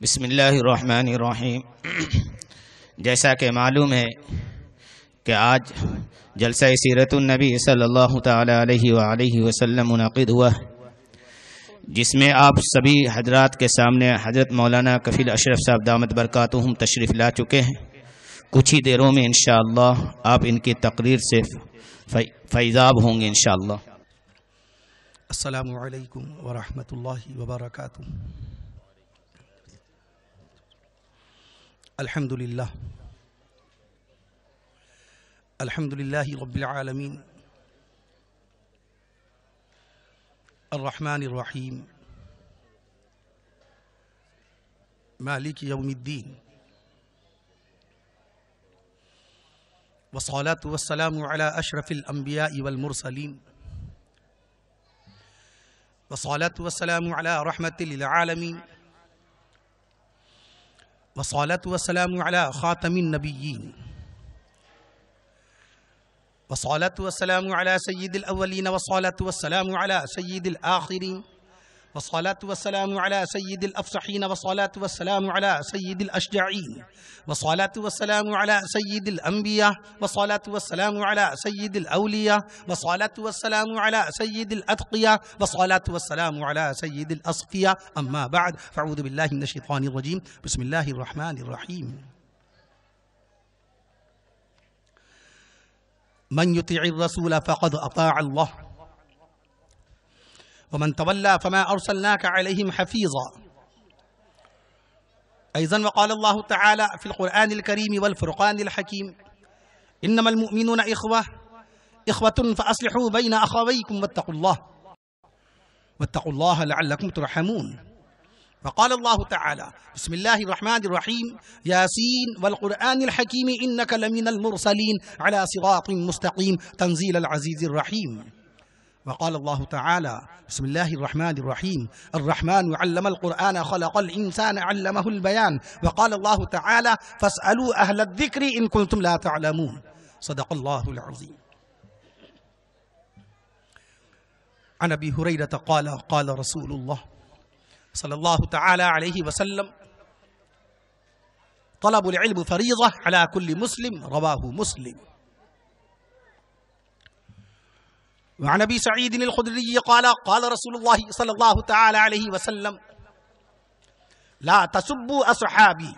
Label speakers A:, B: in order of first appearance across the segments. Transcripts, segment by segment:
A: بسم اللہ الرحمن الرحیم۔ جیسا کہ معلوم ہے کہ آج جلسہ سیرت النبی صلی اللہ تعالی علیہ وآلہ وسلم منعقد ہوا، جس میں آپ سبھی حضرات کے سامنے حضرت مولانا کفیل اشرف صاحب دامت برکاتہم تشریف لا چکے ہیں۔ کچھ ہی دیروں میں انشاءاللہ آپ ان کی تقریر سے فیضاب ہوں گے انشاءاللہ۔
B: السلام علیکم ورحمۃ اللہ وبرکاتہ۔ الحمد للہ رب العالمین الرحمن الرحیم مالک یوم الدین، والصلاة والسلام علی اشرف الانبیاء والمرسلین، والصلاة والسلام علی رحمت للعالمین، والصلاة والسلام علی خاتم النبیین، والصلاة والسلام علی سید الاولین، والصلاة والسلام علی سید الآخرین، والصلاة والسلام علی سید الافصحین، والصلاة والسلام علی سید الاشجعین، والصلاة والسلام علی سید الانبیاء، والصلاة والسلام علی سید الاولیاء، والصلاة والسلام علی سید الاتقیاء، والصلاة والسلام علی سید الاصفیاء۔ اما بعد فاعوذ باللہ من الشیطان الرجیم، بسم اللہ الرحمن الرحیم۔ من يطع الرسول فقد اطاع الله ومن تولى فما ارسلناك عليهم حفيظا۔ ايضا وقال الله تعالى في القرآن الكريم والفرقان الحكيم: انما المؤمنون اخوة فاصلحوا بين اخويكم واتقوا الله لعلكم ترحمون۔ وقال الله تعالى بسم الله الرحمن الرحيم: ياسين والقرآن الحكيم إنك لمن المرسلين على صراط مستقيم تنزيل العزيز الرحيم۔ وقال الله تعالى بسم الله الرحمن الرحيم: الرحمن علم القرآن خلق الإنسان علمه البيان۔ وقال الله تعالى فاسألوا أهل الذكر إن كنتم لا تعلمون۔ صدق الله العظيم۔ عن أبي هريرة قال قال رسول الله صلی اللہ تعالی علیہ وسلم: طلب العلم فریضہ علی کل مسلم، رواہ مسلم۔ وعن ابی سعید الخدری قال قال رسول اللہ صلی اللہ تعالی علیہ وسلم: لا تسبوا اصحابی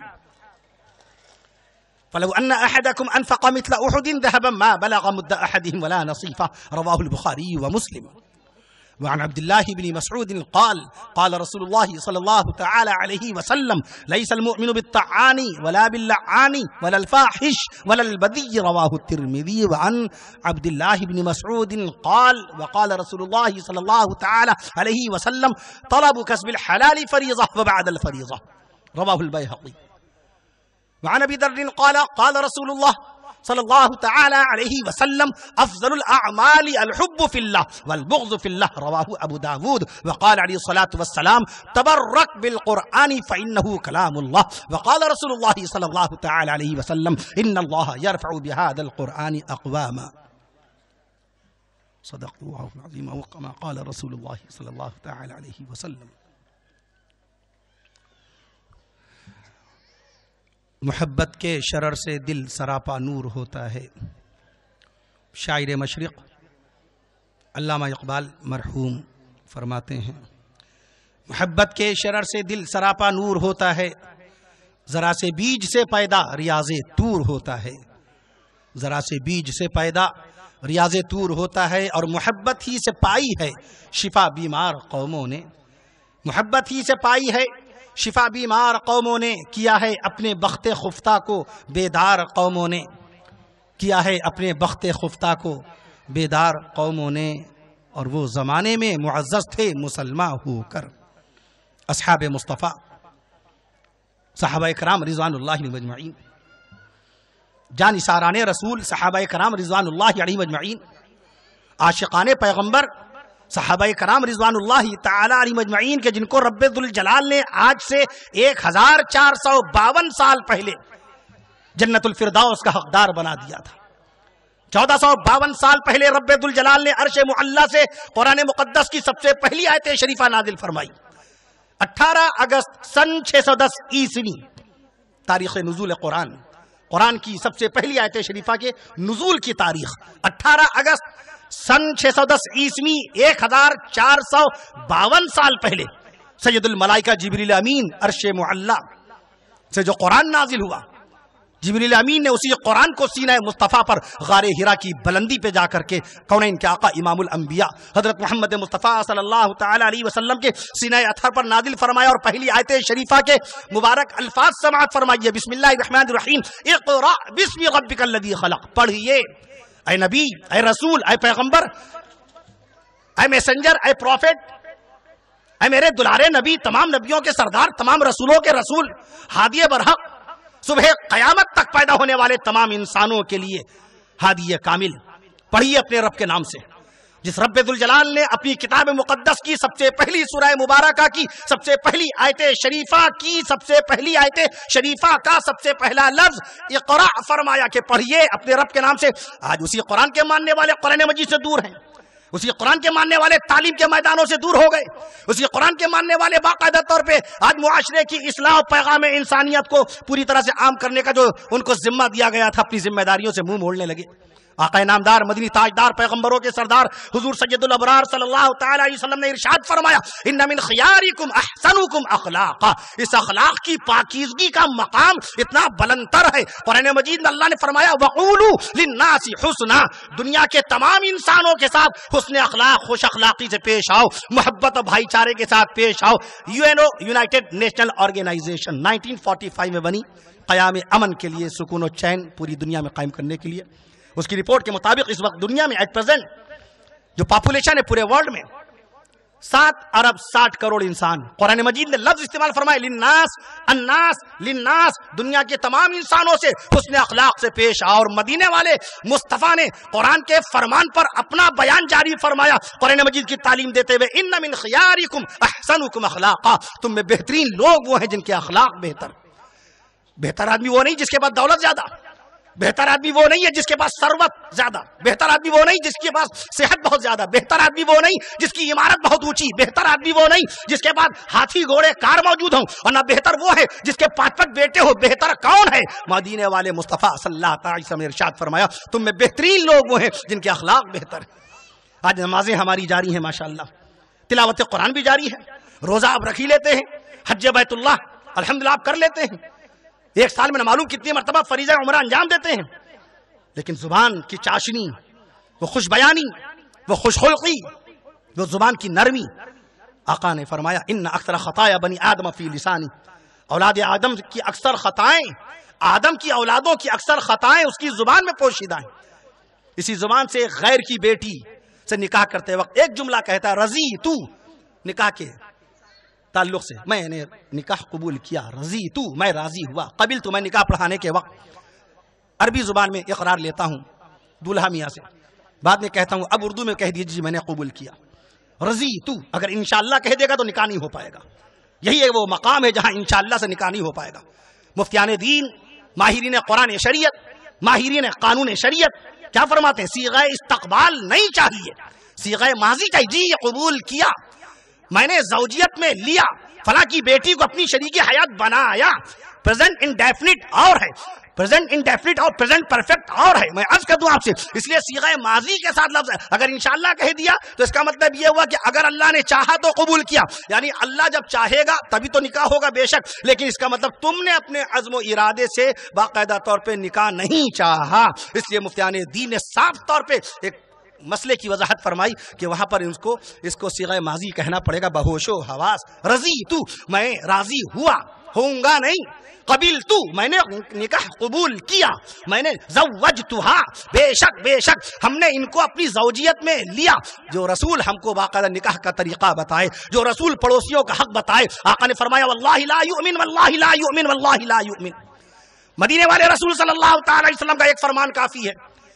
B: فلو ان احدکم انفق مثل احد ذهبا ما بلغ مد احدهم ولا نصیفہ، رواہ البخاری ومسلم۔ وعن عبد الله بن مسعود قال قال رسول الله صلى الله تعالى عليه وسلم: ليس المؤمن بالطعان ولا باللعان ولا الفاحش ولا البذي، رواه الترمذي۔ وعن عبد الله بن مسعود قال وقال رسول الله صلى الله تعالى عليه وسلم: طلب كسب الحلال فريضة وبعد الفريضة، رواه البيهقي۔ وعن ابي ذر قال قال رسول الله صلی اللہ تعالی علیہ وسلم: افضل الاعمال الحب فی اللہ والبغض فی اللہ، رواہ ابو داود۔ وقال علیہ الصلاۃ والسلام: تبرک بالقرآن فانہ کلام اللہ۔ وقال رسول اللہ صلی اللہ تعالی علیہ وسلم: ان اللہ یرفع بهذا القرآن اقواما۔ صدق اللہ العظیم، وكما قال رسول اللہ صلی اللہ تعالی علیہ وسلم۔ محبت کے شرر سے دل سراپا نور ہوتا ہے۔ شاعر مشرق علامہ اقبال مرحوم فرماتے ہیں: محبت کے شرر سے دل سراپا نور ہوتا ہے، ذرا سے بیج سے پیدا ریاض طور ہوتا ہے، ذرا سے بیج سے پیدا ریاض طور ہوتا ہے، اور محبت ہی سے پائی ہے شفا بیمار قوموں نے، محبت ہی سے پائی ہے شفا بیمار قوموں نے، کیا ہے اپنے بخت خفتہ کو بیدار قوموں نے، کیا ہے اپنے بخت خفتہ کو بیدار قوموں نے، اور وہ زمانے میں معزز تھے مسلمان ہو کر۔ اصحاب مصطفیٰ صحابہ کرام رضوان اللہ علیہ مجمعین، جانثاران رسول صحابہ کرام رضوان اللہ علیہ مجمعین، عاشقان پیغمبر صحابہ کرام رضوان اللہ تعالی علیہ مجمعین کے جن کو رب ذوالجلال نے آج سے 1452 سال پہلے جنت الفردوس کا حقدار بنا دیا تھا۔ 1452 سال پہلے رب ذوالجلال نے عرش معلی سے قرآن مقدس کی سب سے پہلی آیت شریفہ نازل فرمائی۔ 18 अगस्त सन 610 ईस्वी तारीخ नज़ूल कुरान, कुरान की सबसे पहली आयत शरीफा के नुज़ूल की तारीख 18 अगस्त सन 610 ईस्वी 1452 साल पहले सैयदुल मलाइका जिब्रील अमीन अर्श मुअल्ला से जो कुरान नाजिल हुआ, जिब्रील अमीन ने उसी कुरान को सीना मुस्तफ़ा पर गारे हिरा की बुलंदी पे जाकर के कौनैन के आका इमामुल अंबिया हजरत मोहम्मद मुस्तफ़ा सल्लल्लाहु तआला अलैहि वसल्लम के सीना अतहर पर नाजिल फरमाया और पहली आयत शरीफा के मुबारक अल्फाज समाअत फरमाइए, बिस्मिल्लाहिर रहमानिर रहीम, इक़रा बिस्मि रब्बिकल लज़ी खलक़। पढ़िए ऐ नबी, ऐ रसूल, ऐ पैगंबर, ऐ मैसेंजर, ऐ प्रॉफिट, ऐ मेरे दुलारे नबी, तमाम नबियों के सरदार, तमाम रसूलों के रसूल, हादिये बरहक, सुबह कयामत तक पैदा होने वाले तमाम इंसानों के लिए हादिये कामिल। पढ़िए अपने रब के नाम से, जिस रब्बे दुल जलाल ने अपनी किताब मुकद्दस की सबसे पहली सूरह मुबारका की सबसे पहली आयत शरीफा की सबसे पहली आयत शरीफा का सबसे पहला लफ्ज इक़रा फरमाया कि पढ़िए अपने रब के नाम से। आज उसी कुरान के मानने वाले कुरान मजीद से दूर हैं, उसी कुरान के मानने वाले तालीम के मैदानों से दूर हो गए, उसी कुरान के मानने वाले बाकायदा तौर पे आज मुआशरे की इस्लाह पैगाम इंसानियत को पूरी तरह से आम करने का जो उनको जिम्मा दिया गया था, अपनी जिम्मेदारियों से मुंह मोड़ने लगे। आका नामदार मदनी ताजदार पैगंबरों के सरदार हुजूर सैयदुल अबरार सल्लल्लाहु तआला अलैहि वसल्लम ने इरशाद फरमाया, इन्ना मिन खियारिकुम अहसनुकुम अखलाका। इस अखलाक की पाकीज़गी का मकाम इतना बुलंदतर है। कुरान मजीद में अल्लाह ने फरमाया, वक़ूलू लिन्नासी हुस्ना, दुनिया के तमाम इंसानों के साथ हुस्न अखलाक, खुश अखलाकी से पेश आओ, मोहब्बत और भाईचारे के साथ पेश आओ। यूएनओ यूनाइटेड नेशनल ऑर्गेनाइजेशन 1945 में बनी, क़याम अमन के लिए, सुकून और चैन पूरी दुनिया में कायम करने के लिए। उसकी रिपोर्ट के मुताबिक इस वक्त दुनिया में एट प्रेजेंट जो पॉपुलेशन है पूरे वर्ल्ड में 7 अरब 60 करोड़ इंसान। कुरान मजीद ने लफ्ज इस्तेमाल फरमाया लिन्नास, अन्नास, लिन्नास, दुनिया के तमाम इंसानों से हुस्न अखलाक से पेश आओ। और मदीने वाले मुस्तफ़ा ने कुरान के फरमान पर अपना बयान जारी फरमाया कुरान मजीद की तालीम देते हुए, इन्ना मिन खियारिकुम अहसनुकुम अखलाका, तुम में बेहतरीन लोग वो हैं जिनके अखलाक बेहतर। बेहतर आदमी वो नहीं जिसके पास दौलत ज्यादा, बेहतर आदमी वो नहीं है जिसके पास सर्वत ज्यादा, बेहतर आदमी वो नहीं जिसके पास सेहत बहुत ज्यादा, बेहतर आदमी वो नहीं जिसकी इमारत बहुत ऊंची, बेहतर आदमी वो नहीं जिसके पास हाथी घोड़े कार मौजूद हो, और ना बेहतर वो है जिसके 5 बेटे हो। बेहतर कौन है? मदीने वाले मुस्तफ़ा सल्लल्लाहु अलैहि वसल्लम ने इरशाद फरमाया, तुम में बेहतरीन लोग वो हैं जिनके अखलाक बेहतर है। आज नमाजें हमारी जारी हैं माशाअल्लाह, तिलावत कुरान भी जारी है, रोजा आप रख ही लेते हैं, हज बैतुल्लाह अल्हम्दुलिल्लाह आप कर लेते हैं, एक साल में न मालूम कितनी मरतबा फरीज़ा उम्रा अंजाम देते हैं। लेकिन जुबान की चाशनी, वो खुश बयानी, वो खुशखुल्की, वो जुबान की नरमी, आका ने फरमाया, इन्ना अक्सर खताया बनी आदम फी लिसानी, औलाद आदम की अक्सर खताएं, आदम की औलादों की अक्सर खताएं उसकी जुबान में पोशीदा हैं। इसी जुबान से गैर की बेटी से निकाह करते वक्त एक जुमला कहता है, रजी तू, निकाह के ताल्लुक से, मैंने निकाह कबूल किया, रजी तू, मैं राजी हुआ, कबिल तू, मैं निकाह पढ़ाने के वक्त अरबी जुबान में इकरार लेता हूँ दूल्हा मियाँ से, बाद में कहता हूँ अब उर्दू में कह दीजिए मैंने कबूल किया। रजी तू अगर इंशाअल्लाह कह देगा तो निकाह नहीं हो पाएगा। यही है वो मकाम है जहाँ इंशाअल्लाह से निकाह नहीं हो पाएगा। मुफ्तियान दीन, माहिरीन कुरान शरीयत, माहिरीन कानून शरीयत क्या फरमाते हैं? सीग़े इस्तक़बाल नहीं चाहिए, सीग़े माज़ी चाहिए। जी कबूल किया, मैंने ज़ौजियत में लिया, फला की बेटी को अपनी शरीके हयात बनाया। प्रेजेंट इंडेफिनिट और है, प्रेजेंट इंडेफिनिट और प्रेजेंट परफेक्ट और है। मैं अर्ज कर दूं आपसे, इसलिए सीग़े माज़ी के साथ लफ्ज़ है। अगर इंशाअल्लाह कह दिया तो इसका मतलब ये हुआ कि अगर अल्लाह ने चाहा तो कबूल किया, यानी अल्लाह जब चाहेगा तभी तो निकाह होगा बेशक, लेकिन इसका मतलब तुमने अपने अज़्म इरादे से बाकायदा तौर पर निकाह नहीं चाहा। इसलिए मुफ्तियान दीन ने साफ तौर पर एक मसले की वजाहत फरमाई कि वहां पर इसको सीग़े माज़ी कहना पड़ेगा, बहोशो हवास। रजी तू, मैं राजी हुआ, होऊंगा नहीं, कबिल तू, मैंने निकाह कबूल किया, मैंने ज़व्वजतुहा, बेशक बेशक हमने इनको अपनी ज़ौजियत में लिया। जो रसूल हमको बाकायदा निकाह का तरीका बताए, जो रसूल पड़ोसियों का हक बताए, आका ने फरमाया वल्लाहि ला युमिन, वल्लाहि ला युमिन, वल्लाहि ला युमिन। मदीने वाले रसूल सल्लल्लाहु अलैहि वसल्लम का एक फरमान काफी है,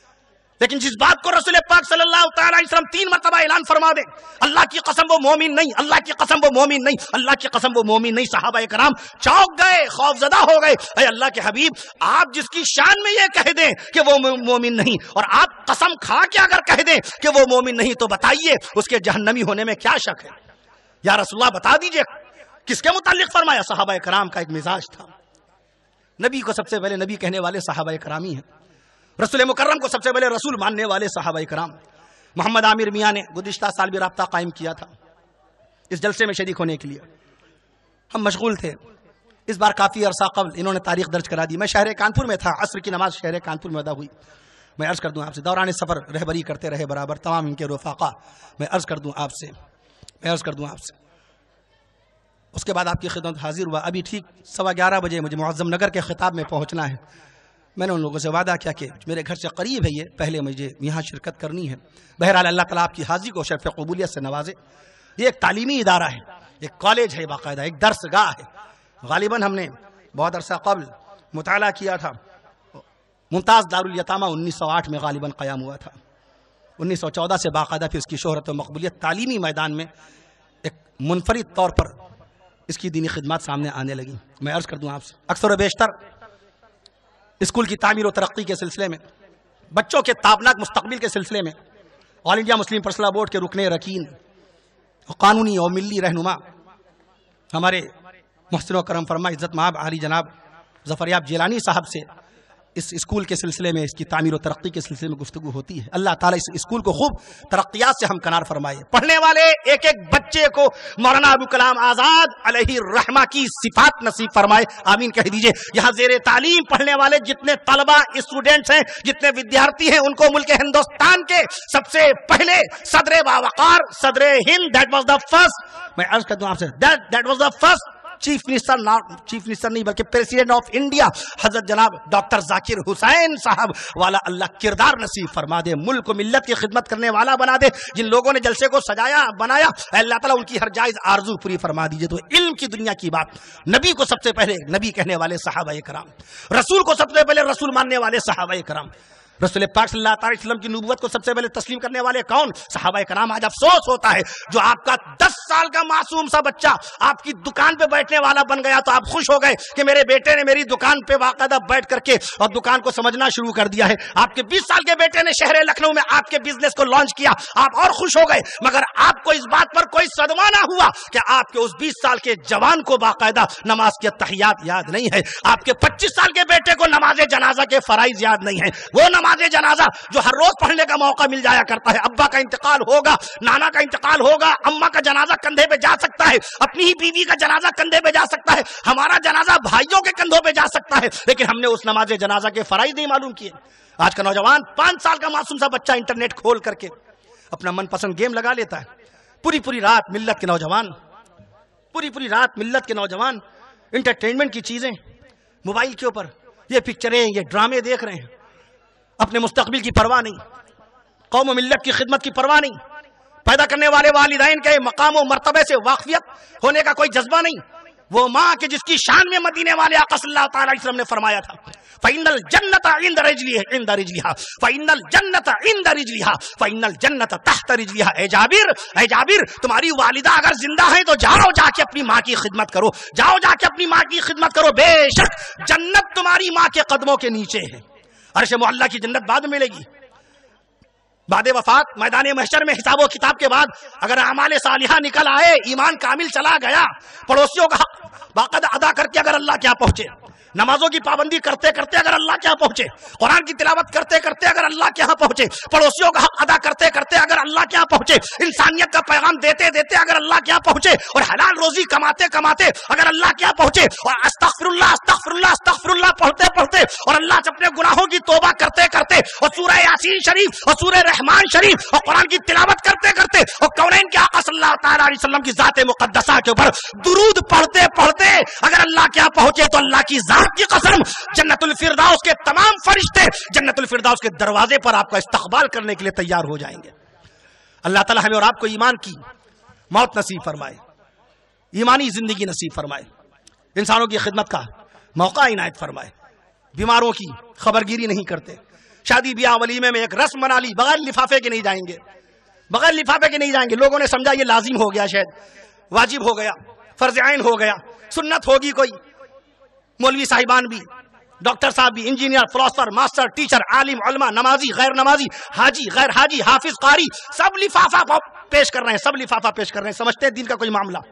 B: लेकिन जिस बात को रसूल पाक सल्लल्लाहु अलैहि वसल्लम 3 मरतबा ऐलान फरमा दे, अल्लाह की कसम वो मोमिन नहीं, अल्लाह की कसम वो मोमिन नहीं, अल्लाह की कसम वो मोमिन नहीं, सहाबा कराम चौंक गए, खौफजदा हो गए। अरे अल्लाह के हबीब, आप जिसकी शान में ये कह दें कि वो मोमिन नहीं, और आप कसम खा के अगर कह दें कि वो मोमिन नहीं, तो बताइए उसके जहन्नमी होने में क्या शक है? या रसूलुल्लाह बता दीजिए کس کے متعلق فرمایا؟ صحابہ کرام کا ایک مزاج تھا. نبی کو سب سے پہلے نبی کہنے والے صحابہ کرام ہی ہیں. رسول مکرم کو سب سے پہلے رسول ماننے والے صحابہ کرام. محمد عامر میاں نے گزشتہ سال بھی رابطہ قائم کیا تھا اس جلسے میں شریک ہونے کے لیے. ہم مشغول تھے. اس بار کافی عرصہ قبل انہوں نے تاریخ درج کرا دی. میں شہر کانپور میں تھا. عصر کی نماز شہر کانپور میں ادا ہوئی. میں عرض کر دوں آپ سے، دوران سفر رہبری کرتے رہے برابر تمام ان کے رفاقہ. میں عرض کر دوں آپ سے اس کے بعد آپ کی خدمت حاضر ہوا. ابھی ٹھیک 11:15 بجے مجھے معظم نگر کے خطاب میں پہنچنا ہے. میں نے ان لوگوں سے وعدہ کیا کہ میرے گھر سے قریب ہے یہ، پہلے مجھے یہاں شرکت کرنی ہے. بہرحال اللہ تعالیٰ آپ کی حاضری کو شرف قبولیت سے نوازے. یہ ایک تعلیمی ادارہ ہے، ایک کالج ہے، باقاعدہ ایک درس گاہ ہے. غالباً ہم نے بہت عرصہ قبل مطالعہ کیا تھا. ممتاز دارالیتامہ 1908 میں غالباً قیام ہوا تھا. 1914 سے باقاعدہ پھر اس کی شہرت و مقبولیت تعلیمی میدان میں ایک منفرد طور پر اس کی دینی خدمات سامنے آنے لگی. میں عرض کر دوں آپ سے، اکثر و بیشتر اسکول کی تعمیر و ترقی کے سلسلے میں، بچوں کے تابناک مستقبل کے سلسلے میں all India Muslim personal board کے رکن رکین، قانونی اور ملی رہنما ہمارے محسن و کرم فرما عزت مآب عالی جناب ظفریاب جیلانی صاحب سے اس اسکول کے سلسلے میں، اس کی تعمیر و ترقی کے سلسلے میں گفتگو ہوتی ہے. اللہ تعالیٰ اس اسکول کو خوب ترقیات سے ہمکنار فرمائے. پڑھنے والے ایک ایک بچے کو مولانا ابو کلام آزاد علیہ الرحمہ کی صفات نصیب فرمائے. آمین کہہ دیجئے. یہاں زیر تعلیم پڑھنے والے جتنے طلبہ اسٹوڈنٹس ہیں، جتنے ودیارتی ہیں، ان کو ملک ہندوستان کے سب سے پہلے صدر باوقار صدر Hind, that was the first, میں عرض کر دوں آپ سے، that was the first chief minister نہیں بلکہ پریزیڈنٹ آف انڈیا حضرت جناب ڈاکٹر ذاکر حسین صاحب والا اللہ کردار نصیب فرما دے. ملک و ملت کی خدمت کرنے والا بنا دے. جن لوگوں نے جلسے کو سجایا بنایا، اللہ تعالیٰ ان کی ہر جائز آرزو پوری فرما دیجئے. تو علم کی دنیا کی بات، نبی کو سب سے پہلے نبی کہنے والے صحابہ کرام، رسول کو سب سے پہلے رسول ماننے والے صحابہ کرام، رسول پاک صلی اللہ علیہ وسلم کی نبوت کو سب سے پہلے تسلیم کرنے والے کون؟ صحابہ کرام. آج افسوس ہوتا ہے جو آپ کا 10 سال کا معصوم سا بچہ آپ کی دکان پہ بیٹھنے والا بن گیا تو آپ خوش ہو گئے کہ میرے بیٹے نے میری دکان پہ باقاعدہ بیٹھ کر کے اور دکان کو سمجھنا شروع کر دیا ہے. آپ کے 20 سال کے بیٹے نے شہر لکھنؤ میں آپ کے بزنس کو لانچ کیا، آپ اور خوش ہو گئے. مگر آپ کو اس بات پر کوئی صدمہ نہ ہوا کہ آپ کے اس 20 سال کے جوان کو باقاعدہ نماز کے تحیات یاد نہیں ہے. آپ کے 25 سال کے بیٹے کو نماز جنازہ کے فرائض یاد نہیں ہے. وہ نماز جنازہ جو ہر روز پڑھنے کا موقع مل جایا کرتا ہے. ابا کا انتقال ہوگا، نانا کا انتقال ہوگا، اماں کا جنازہ کندھے پہ جا سکتا ہے، اپنی ہی بیوی کا جنازہ کندھے پہ جا سکتا ہے، ہمارا جنازہ بھائیوں کے کندھوں پہ جا سکتا ہے، لیکن ہم نے اس نماز جنازہ کے فرائض نہیں معلوم کیے. آج کا نوجوان 5 سال کا معصوم سا بچہ انٹرنیٹ کھول کر کے اپنا من پسند گیم لگا لیتا ہے. پوری رات ملت کے نوجوان انٹرٹینمنٹ کی چیزیں موبائل کے اوپر، یہ پکچریں، یہ ڈرامے دیکھ رہے ہیں. اپنے مستقبل کی پرواہ نہیں، قوم و ملت کی خدمت کی پرواہ نہیں، پیدا کرنے والے والدین کے مقام و مرتبے سے واقفیت ہونے کا کوئی جذبہ نہیں. وہ ماں کہ جس کی شان میں مدینے والے آقا صلی اللہ تعالی علیہ وسلم نے فرمایا تھا فَإِنَّ الْجَنَّةَ عِنْدَ رِجْلِهَا فَإِنَّ الْجَنَّةَ عِنْدَ رِجْلِهَا فَإِنَّ الْجَنَّةَ تَحْتَ رِجْلِهَا. اے جابر تمہاری والدہ اگر زندہ ہیں تو جاؤ جا کے اپنی ماں کی خدمت کرو، جاؤ جا کے اپنی ماں کی خدمت کرو. بے شک جنت تمہاری ماں کے قدموں کے نیچے ہے. عرش معلیٰ کی جنت بعد میں ملے گی. بعد وفات میدان محشر میں حساب و کتاب کے بعد اگر اعمال صالحہ نکل آئے، ایمان کامل چلا گیا، پڑوسیوں کا حق باقاعدہ ادا کر کے اگر اللہ کیا پہنچے، نمازوں کی پابندی کرتے کرتے اگر اللہ کے یہاں پہنچے، قرآن کی تلاوت کرتے کرتے اگر اللہ کے یہاں پہنچے، پڑوسیوں کا حق ادا کرتے کرتے اگر اللہ کے یہاں پہنچے، انسانیت کا پیغام دیتے دیتے اگر اللہ کے یہاں پہنچے، اور حلال روزی کماتے کماتے اگر اللہ کے یہاں پہنچے، اور استغفر اللہ استغفر اللہ استغفر اللہ پڑھتے پڑھتے اور اللہ سے اپنے گناہوں کی توبہ کرتے کرتے اور سورہ یاسین شریف اور سورہ رحمان شریف اور قرآن کی تلاوت کرتے کرتے اور کونین کے آقا صلی اللہ تعالی علیہ وسلم کی ذات مقدسہ کے اوپر درود پڑھتے پڑھتے اگر اللہ کے یہاں پہنچے تو اللہ کی ذات کی قسم جنت الفردوس کے تمام فرشتے جنت الفردوس کے دروازے پر آپ کا استقبال کرنے کے لیے تیار ہو جائیں گے. اللہ تعالی ہمیں اور آپ کو ایمان کی موت نصیب فرمائے، ایمانی زندگی نصیب فرمائے، انسانوں کی خدمت کا موقع عنایت فرمائے. بیماروں کی خبرگیری نہیں کرتے، شادی بیاہ ولیمے میں ایک رسم بنا لی، بغیر لفافے کے نہیں جائیں گے، بغیر لفافے کے نہیں جائیں گے. لوگوں نے سمجھا یہ لازم ہو گیا، شاید واجب ہو گیا، فرض عین ہو گیا، سنت ہوگی کوئی. مولوی صاحبان بھی، ڈاکٹر صاحب بھی، انجینئر، فلاسفر، ماسٹر، ٹیچر، عالم، علماء، نمازی، غیر نمازی، حاجی، غیر حاجی، حافظ، قاری، سب لفافہ پیش کر رہے ہیں، سب لفافہ پیش کر رہے ہیں. سمجھتے ہیں دین کا کوئی معاملہ.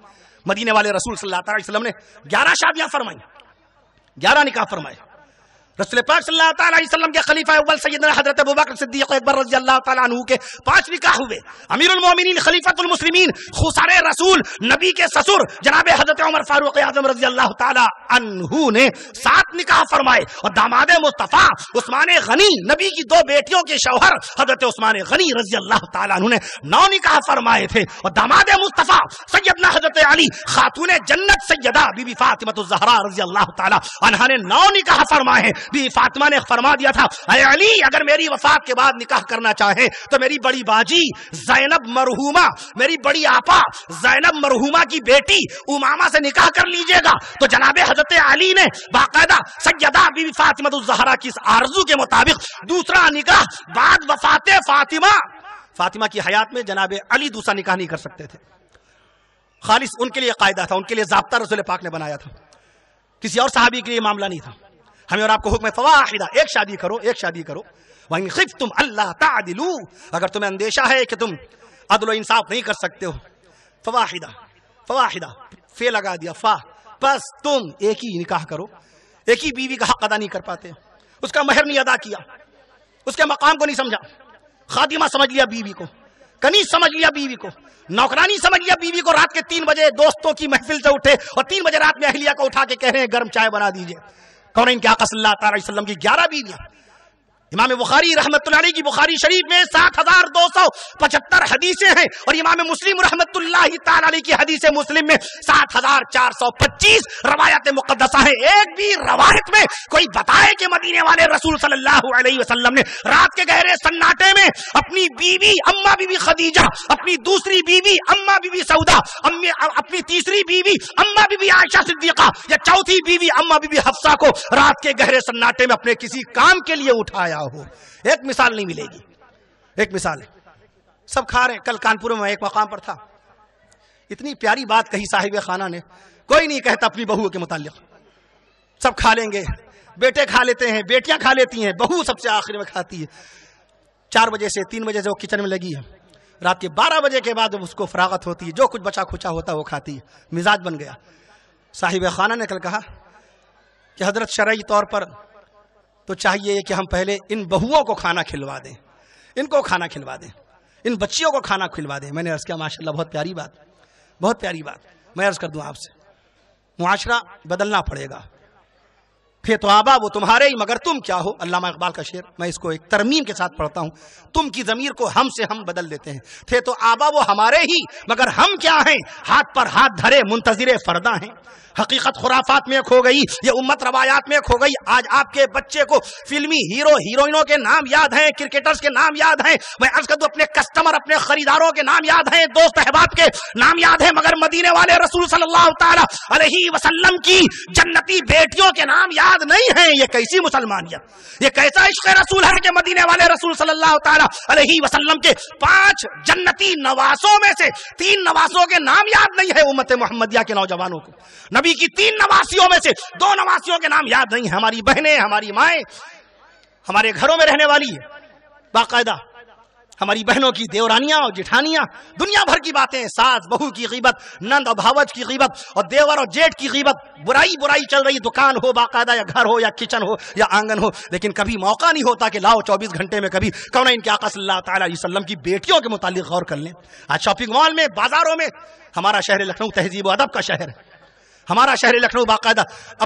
B: مدینے والے رسول صلی اللہ علیہ وسلم نے 11 شادیاں فرمائیں، 11 نکاح فرمائے۔ رسول پاک صلی اللہ تعالیٰ علیہ وسلم کے خلیفہ اول سیدنا حضرت ابوبکر صدیق اکبر رضی اللہ تعالیٰ عنہ کے 5 نکاح ہوئے۔ امیر المومنین خلیفۃ المسلمین خسار رسول نبی کے سسر جناب حضرت عمر فاروق اعظم رضی اللہ تعالیٰ عنہ نے 7 نکاح فرمائے، اور داماد مصطفیٰ عثمان غنی نبی کی 2 بیٹیوں کے شوہر حضرت عثمان غنی رضی اللہ تعالیٰ عنہ نے 9 نکاح فرمائے تھے، اور داماد مصطفیٰ سیدنا حضرت علی خاتون جنت سیدہ بی بی فاطمہ الزہرا رضی اللہ تعالیٰ عنہا نے 9 نکاح فرمائے ہیں۔ بی فاطمہ نے فرما دیا تھا، اے علی اگر میری وفات کے بعد نکاح کرنا چاہے تو میری بڑی باجی زینب مرحومہ، میری بڑی آپا زینب مرحومہ کی بیٹی امامہ سے نکاح کر لیجئے گا۔ تو جناب حضرت علی نے باقاعدہ سیدہ بی بی فاطمہ الزہرا کی اس آرزو کے مطابق دوسرا نکاح بعد وفات فاطمہ کی حیات میں جناب علی دوسرا نکاح نہیں کر سکتے تھے، خالص ان کے لیے قاعدہ تھا، ان کے لیے ضابطہ رسول پاک نے بنایا تھا، کسی اور صحابی کے لیے معاملہ نہیں تھا۔ ہمیں اور آپ کو حکم ہے فواحدہ، ایک شادی کرو، ایک شادی کرو۔ وَإِنْ خِفْتُمْ أَلَّا تَعْدِلُوا، اگر تمہیں اندیشہ ہے کہ تم عدل و انصاف نہیں کر سکتے ہو، فواحدہ فے لگا دیا، بس تم ایک ہی نکاح کرو۔ ایک ہی بیوی کا حق ادا نہیں کر پاتے، اس کا مہر نہیں ادا کیا، اس کے مقام کو نہیں سمجھا، خادمہ سمجھ لیا بیوی کو، کنیز سمجھ لیا بیوی کو، نوکرانی سمجھ لیا بیوی کو، رات کے 3 بجے دوستوں کی محفل سے اٹھے اور 3 بجے رات میں اہلیہ کو اٹھا کے کہہ رہے ہیں گرم چائے بنا دیجئے۔ کون ان کے آقا صلی اللہ تعالی وسلم کی 11 بیویاں۔ امام بخاری رحمت اللہ علیہ کی بخاری شریف میں 7275 حدیثیں ہیں، اور امام مسلم رحمت اللہ تعالی علیہ کی حدیث مسلم میں 7425 روایت مقدسہ ہیں۔ ایک بھی روایت میں کوئی بتائے کہ مدینے والے رسول صلی اللہ علیہ وسلم نے رات کے گہرے سناٹے میں اپنی بیوی اماں بی بی خدیجہ، اپنی دوسری بیوی اماں بی بی سودا، اپنی تیسری بیوی اماں بی بی عائشہ صدیقہ، یا چوتھی بیوی اماں بی بی حفصہ کو رات کے گہرے سناٹے میں اپنے کسی کام کے لیے اٹھایا ہو۔ ایک مثال نہیں ملے گی، ایک مثال ہے، سب کھا رہے ہیں۔ کل کانپور میں ایک مقام پر تھا، اتنی پیاری بات کہی صاحب خانہ نے، کوئی نہیں کہتا اپنی بہو کے متعلق، سب کھا لیں گے، بیٹے کھا لیتے ہیں، بیٹیاں کھا لیتی ہیں، بہو سب سے آخر میں کھاتی ہے۔ 4 بجے سے 3 بجے سے وہ کچن میں لگی ہے، رات کے 12 بجے کے بعد اس کو فراغت ہوتی ہے، جو کچھ بچا کھچا ہوتا ہے وہ کھاتی ہے، مزاج بن گیا۔ صاحب خانہ نے کل کہا کہ حضرت شرعی طور پر تو چاہیے کہ ہم پہلے ان بہوؤں کو کھانا کھلوا دیں، ان کو کھانا کھلوا دیں، ان بچیوں کو کھانا کھلوا دیں۔ میں نے عرض کیا ماشاءاللہ بہت پیاری بات، بہت پیاری بات۔ میں عرض کر دوں آپ سے، معاشرہ بدلنا پڑے گا۔ پھر تو آبا وہ تمہارے ہی مگر تم کیا ہو، علامہ اقبال کا شعر، میں اس کو ایک ترمیم کے ساتھ پڑھتا ہوں۔ تم کی ضمیر کو ہم سے ہم بدل دیتے ہیں، تھے تو آبا وہ ہمارے ہی مگر ہم کیا ہیں، ہاتھ پر ہاتھ دھرے منتظر فردا ہیں۔ حقیقت خرافات میں کھو گئی، یہ امت روایات میں کھو گئی۔ آج آپ کے بچے کو فلمی ہیرو ہیروئنوں کے نام یاد ہیں، کرکٹرز کے نام یاد ہیں، میں عرض کر دوں اپنے کسٹمر اپنے خریداروں کے نام یاد ہیں، دوست احباب کے نام یاد ہیں، مگر مدینے والے رسول صلی اللہ تعالی علیہ وسلم کی جنتی بیٹیوں کے نام یاد نہیں ہیں۔ یہ کیسی مسلمانیت، یہ کیسا عشق رسول ہے کہ مدینے والے رسول صلی اللہ تعالی علیہ وسلم کے 5 جنتی نواسوں میں سے 3 نواسوں کے نام یاد نہیں ہے امت محمدیہ کے نوجوانوں کو۔ نبی کی 3 نواسیوں میں سے 2 نواسیوں کے نام یاد نہیں ہیں۔ ہماری بہنیں، ہماری مائیں ہمارے گھروں میں رہنے والی ہے، باقاعدہ ہماری بہنوں کی دیورانیاں اور جٹھانیاں، دنیا بھر کی باتیں، ساس بہو کی غیبت، نند اور بھاوج کی غیبت، اور دیور اور جیٹ کی غیبت، برائی چل رہی، دکان ہو باقاعدہ، یا گھر ہو یا کچن ہو یا آنگن ہو، لیکن کبھی موقع نہیں ہوتا کہ لاؤ 24 گھنٹے میں کبھی کون ان کے آقا صلی اللہ تعالی علیہ وسلم کی بیٹیوں کے متعلق غور کر لیں۔ آج شاپنگ مال میں، بازاروں میں، ہمارا شہر لکھنؤ تہذیب و ادب کا شہر ہے، ہمارا شہر لکھنؤ باقاعدہ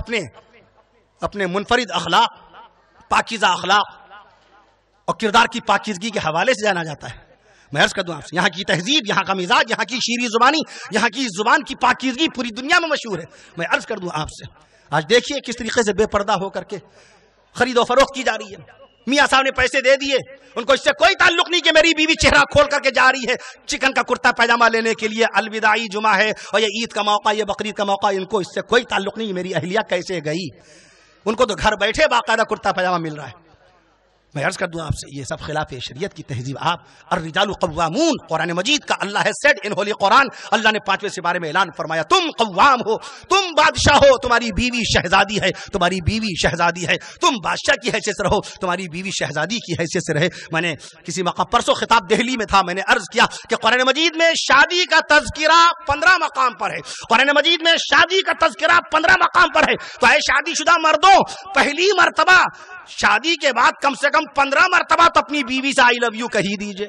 B: اپنے منفرد اخلاق، پاکیزہ اخلاق اور کردار کی پاکیزگی کے حوالے سے جانا جاتا ہے۔ میں عرض کر دوں آپ سے، یہاں کی تہذیب، یہاں کا مزاج، یہاں کی شیریں زبانی، یہاں کی زبان کی پاکیزگی پوری دنیا میں مشہور ہے۔ میں عرض کر دوں آپ سے، آج دیکھیے کس طریقے سے بے پردہ ہو کر کے خرید و فروخت کی جا رہی ہے۔ میاں صاحب نے پیسے دے دیے، ان کو اس سے کوئی تعلق نہیں کہ میری بیوی چہرہ کھول کر کے جا رہی ہے چکن کا کرتا پیجامہ لینے کے لیے، الوداعی جمعہ ہے اور یہ عید کا موقع، یہ بقرعید کا موقع، ان کو اس سے کوئی تعلق نہیں میری اہلیہ کیسے گئی۔ ان کو تو گھر بیٹھے باقاعدہ کرتا پیجامہ مل رہا ہے۔ میں عرض کر دوں آپ سے یہ سب خلاف شریعت کی تہذیب. آپ الرجال قوامون، قرآن مجید کا اللہ ہے سیڈ ان ہولی قرآن، اللہ نے 5ویں سپارے میں اعلان فرمایا تم قوام ہو، تم بادشاہ ہو، تمہاری بیوی شہزادی ہے، تمہاری بیوی شہزادی ہے، تم بادشاہ کی حیثیت سے رہو، تمہاری بیوی شہزادی کی حیثیت سے رہے. میں نے کسی مقام پرسوں خطاب دہلی میں تھا، میں نے عرض کیا کہ قرآن مجید میں شادی کا تذکرہ 15 مقام پر ہے، قرآن مجید میں شادی کا تذکرہ 15 مقام پر ہے. تو اے شادی شدہ مردوں، پہلی مرتبہ شادی کے بعد کم سے کم 15 مرتبہ تو اپنی بیوی سے آئی لو یو کہی دیجئے.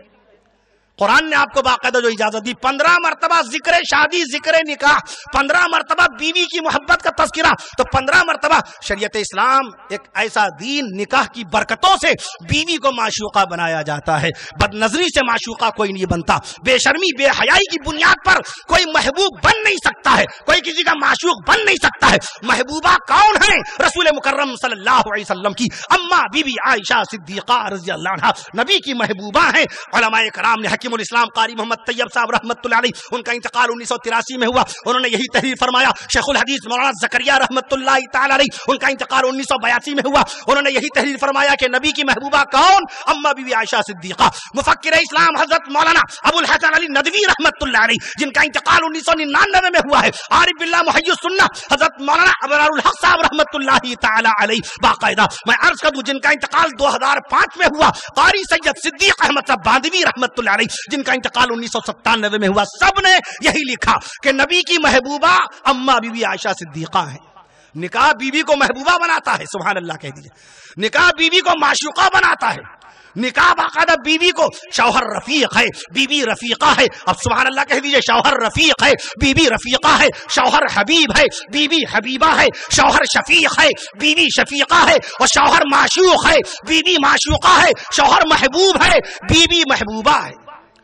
B: قرآن نے آپ کو باقاعدہ جو اجازت دی، 15 مرتبہ ذکر شادی، ذکر نکاح، 15 مرتبہ بیوی کی محبت کا تذکرہ. تو 15 مرتبہ شریعت اسلام ایک ایسا دین، نکاح کی برکتوں سے بیوی کو معشوقہ بنایا جاتا ہے. بد نظری سے معشوقہ کوئی نہیں بنتا، بے شرمی بے حیائی کی بنیاد پر کوئی محبوب بن نہیں سکتا ہے، کوئی کسی کا معشوق بن نہیں سکتا ہے. محبوبہ کون ہے؟ رسول مکرم صلی اللہ علیہ وسلم کی اماں بی بی عائشہ صدیقہ رضی اللہ عنہا نبی کی محبوبہ ہیں. علماء کرام نے، حکیم الاسلام قاری محمد طیب صاحب رحمت اللہ علیہ، ان کا انتقال 1983 میں ہوا، انہوں نے یہی تحریر فرمایا. شیخ الحدیث مولانا زکریا رحمت اللہ تعالی علیہ، ان کا انتقال 1982 میں ہوا، انہوں نے یہی تحریر فرمایا کہ نبی کی محبوبہ کون؟ اما بی بی عائشہ صدیقہ. مفکر اسلام حضرت مولانا ابو الحسن علی ندوی رحمت اللہ علیہ، جن کا انتقال 1999 میں ہوا ہے. عارف باللہ محی السنہ حضرت مولانا ابرار الحق صاحب رحمت اللہ تعالی علیہ. باقاعدہ میں عرض کر دوں جن کا انتقال 2005 میں ہوا، قاری سید صدیق احمد صاحب باندوی رحمت اللہ علیہ، جن کا انتقال 1997 میں ہوا. سب نے یہی لکھا کہ نبی کی محبوبہ اما بی بی عائشہ صدیقہ ہیں. نکاح بیوی کو محبوبہ بناتا ہے، سبحان اللہ کہہ دیجئے. نکاح بیوی کو معشوقہ بناتا ہے. نکاح باقاعدہ بیوی کو شوہر رفیق ہے، بیوی رفیقہ ہے. اب سبحان اللہ کہہ دیجئے، شوہر رفیق ہے، بیوی رفیقہ ہے. شوہر حبیب ہے، بیوی حبیبہ ہے. شوہر شفیق ہے، بیوی شفیقہ ہے. اور شوہر معشوق ہے، بیوی معشوقہ ہے. شوہر محبوب ہے، بیوی محبوبہ ہے.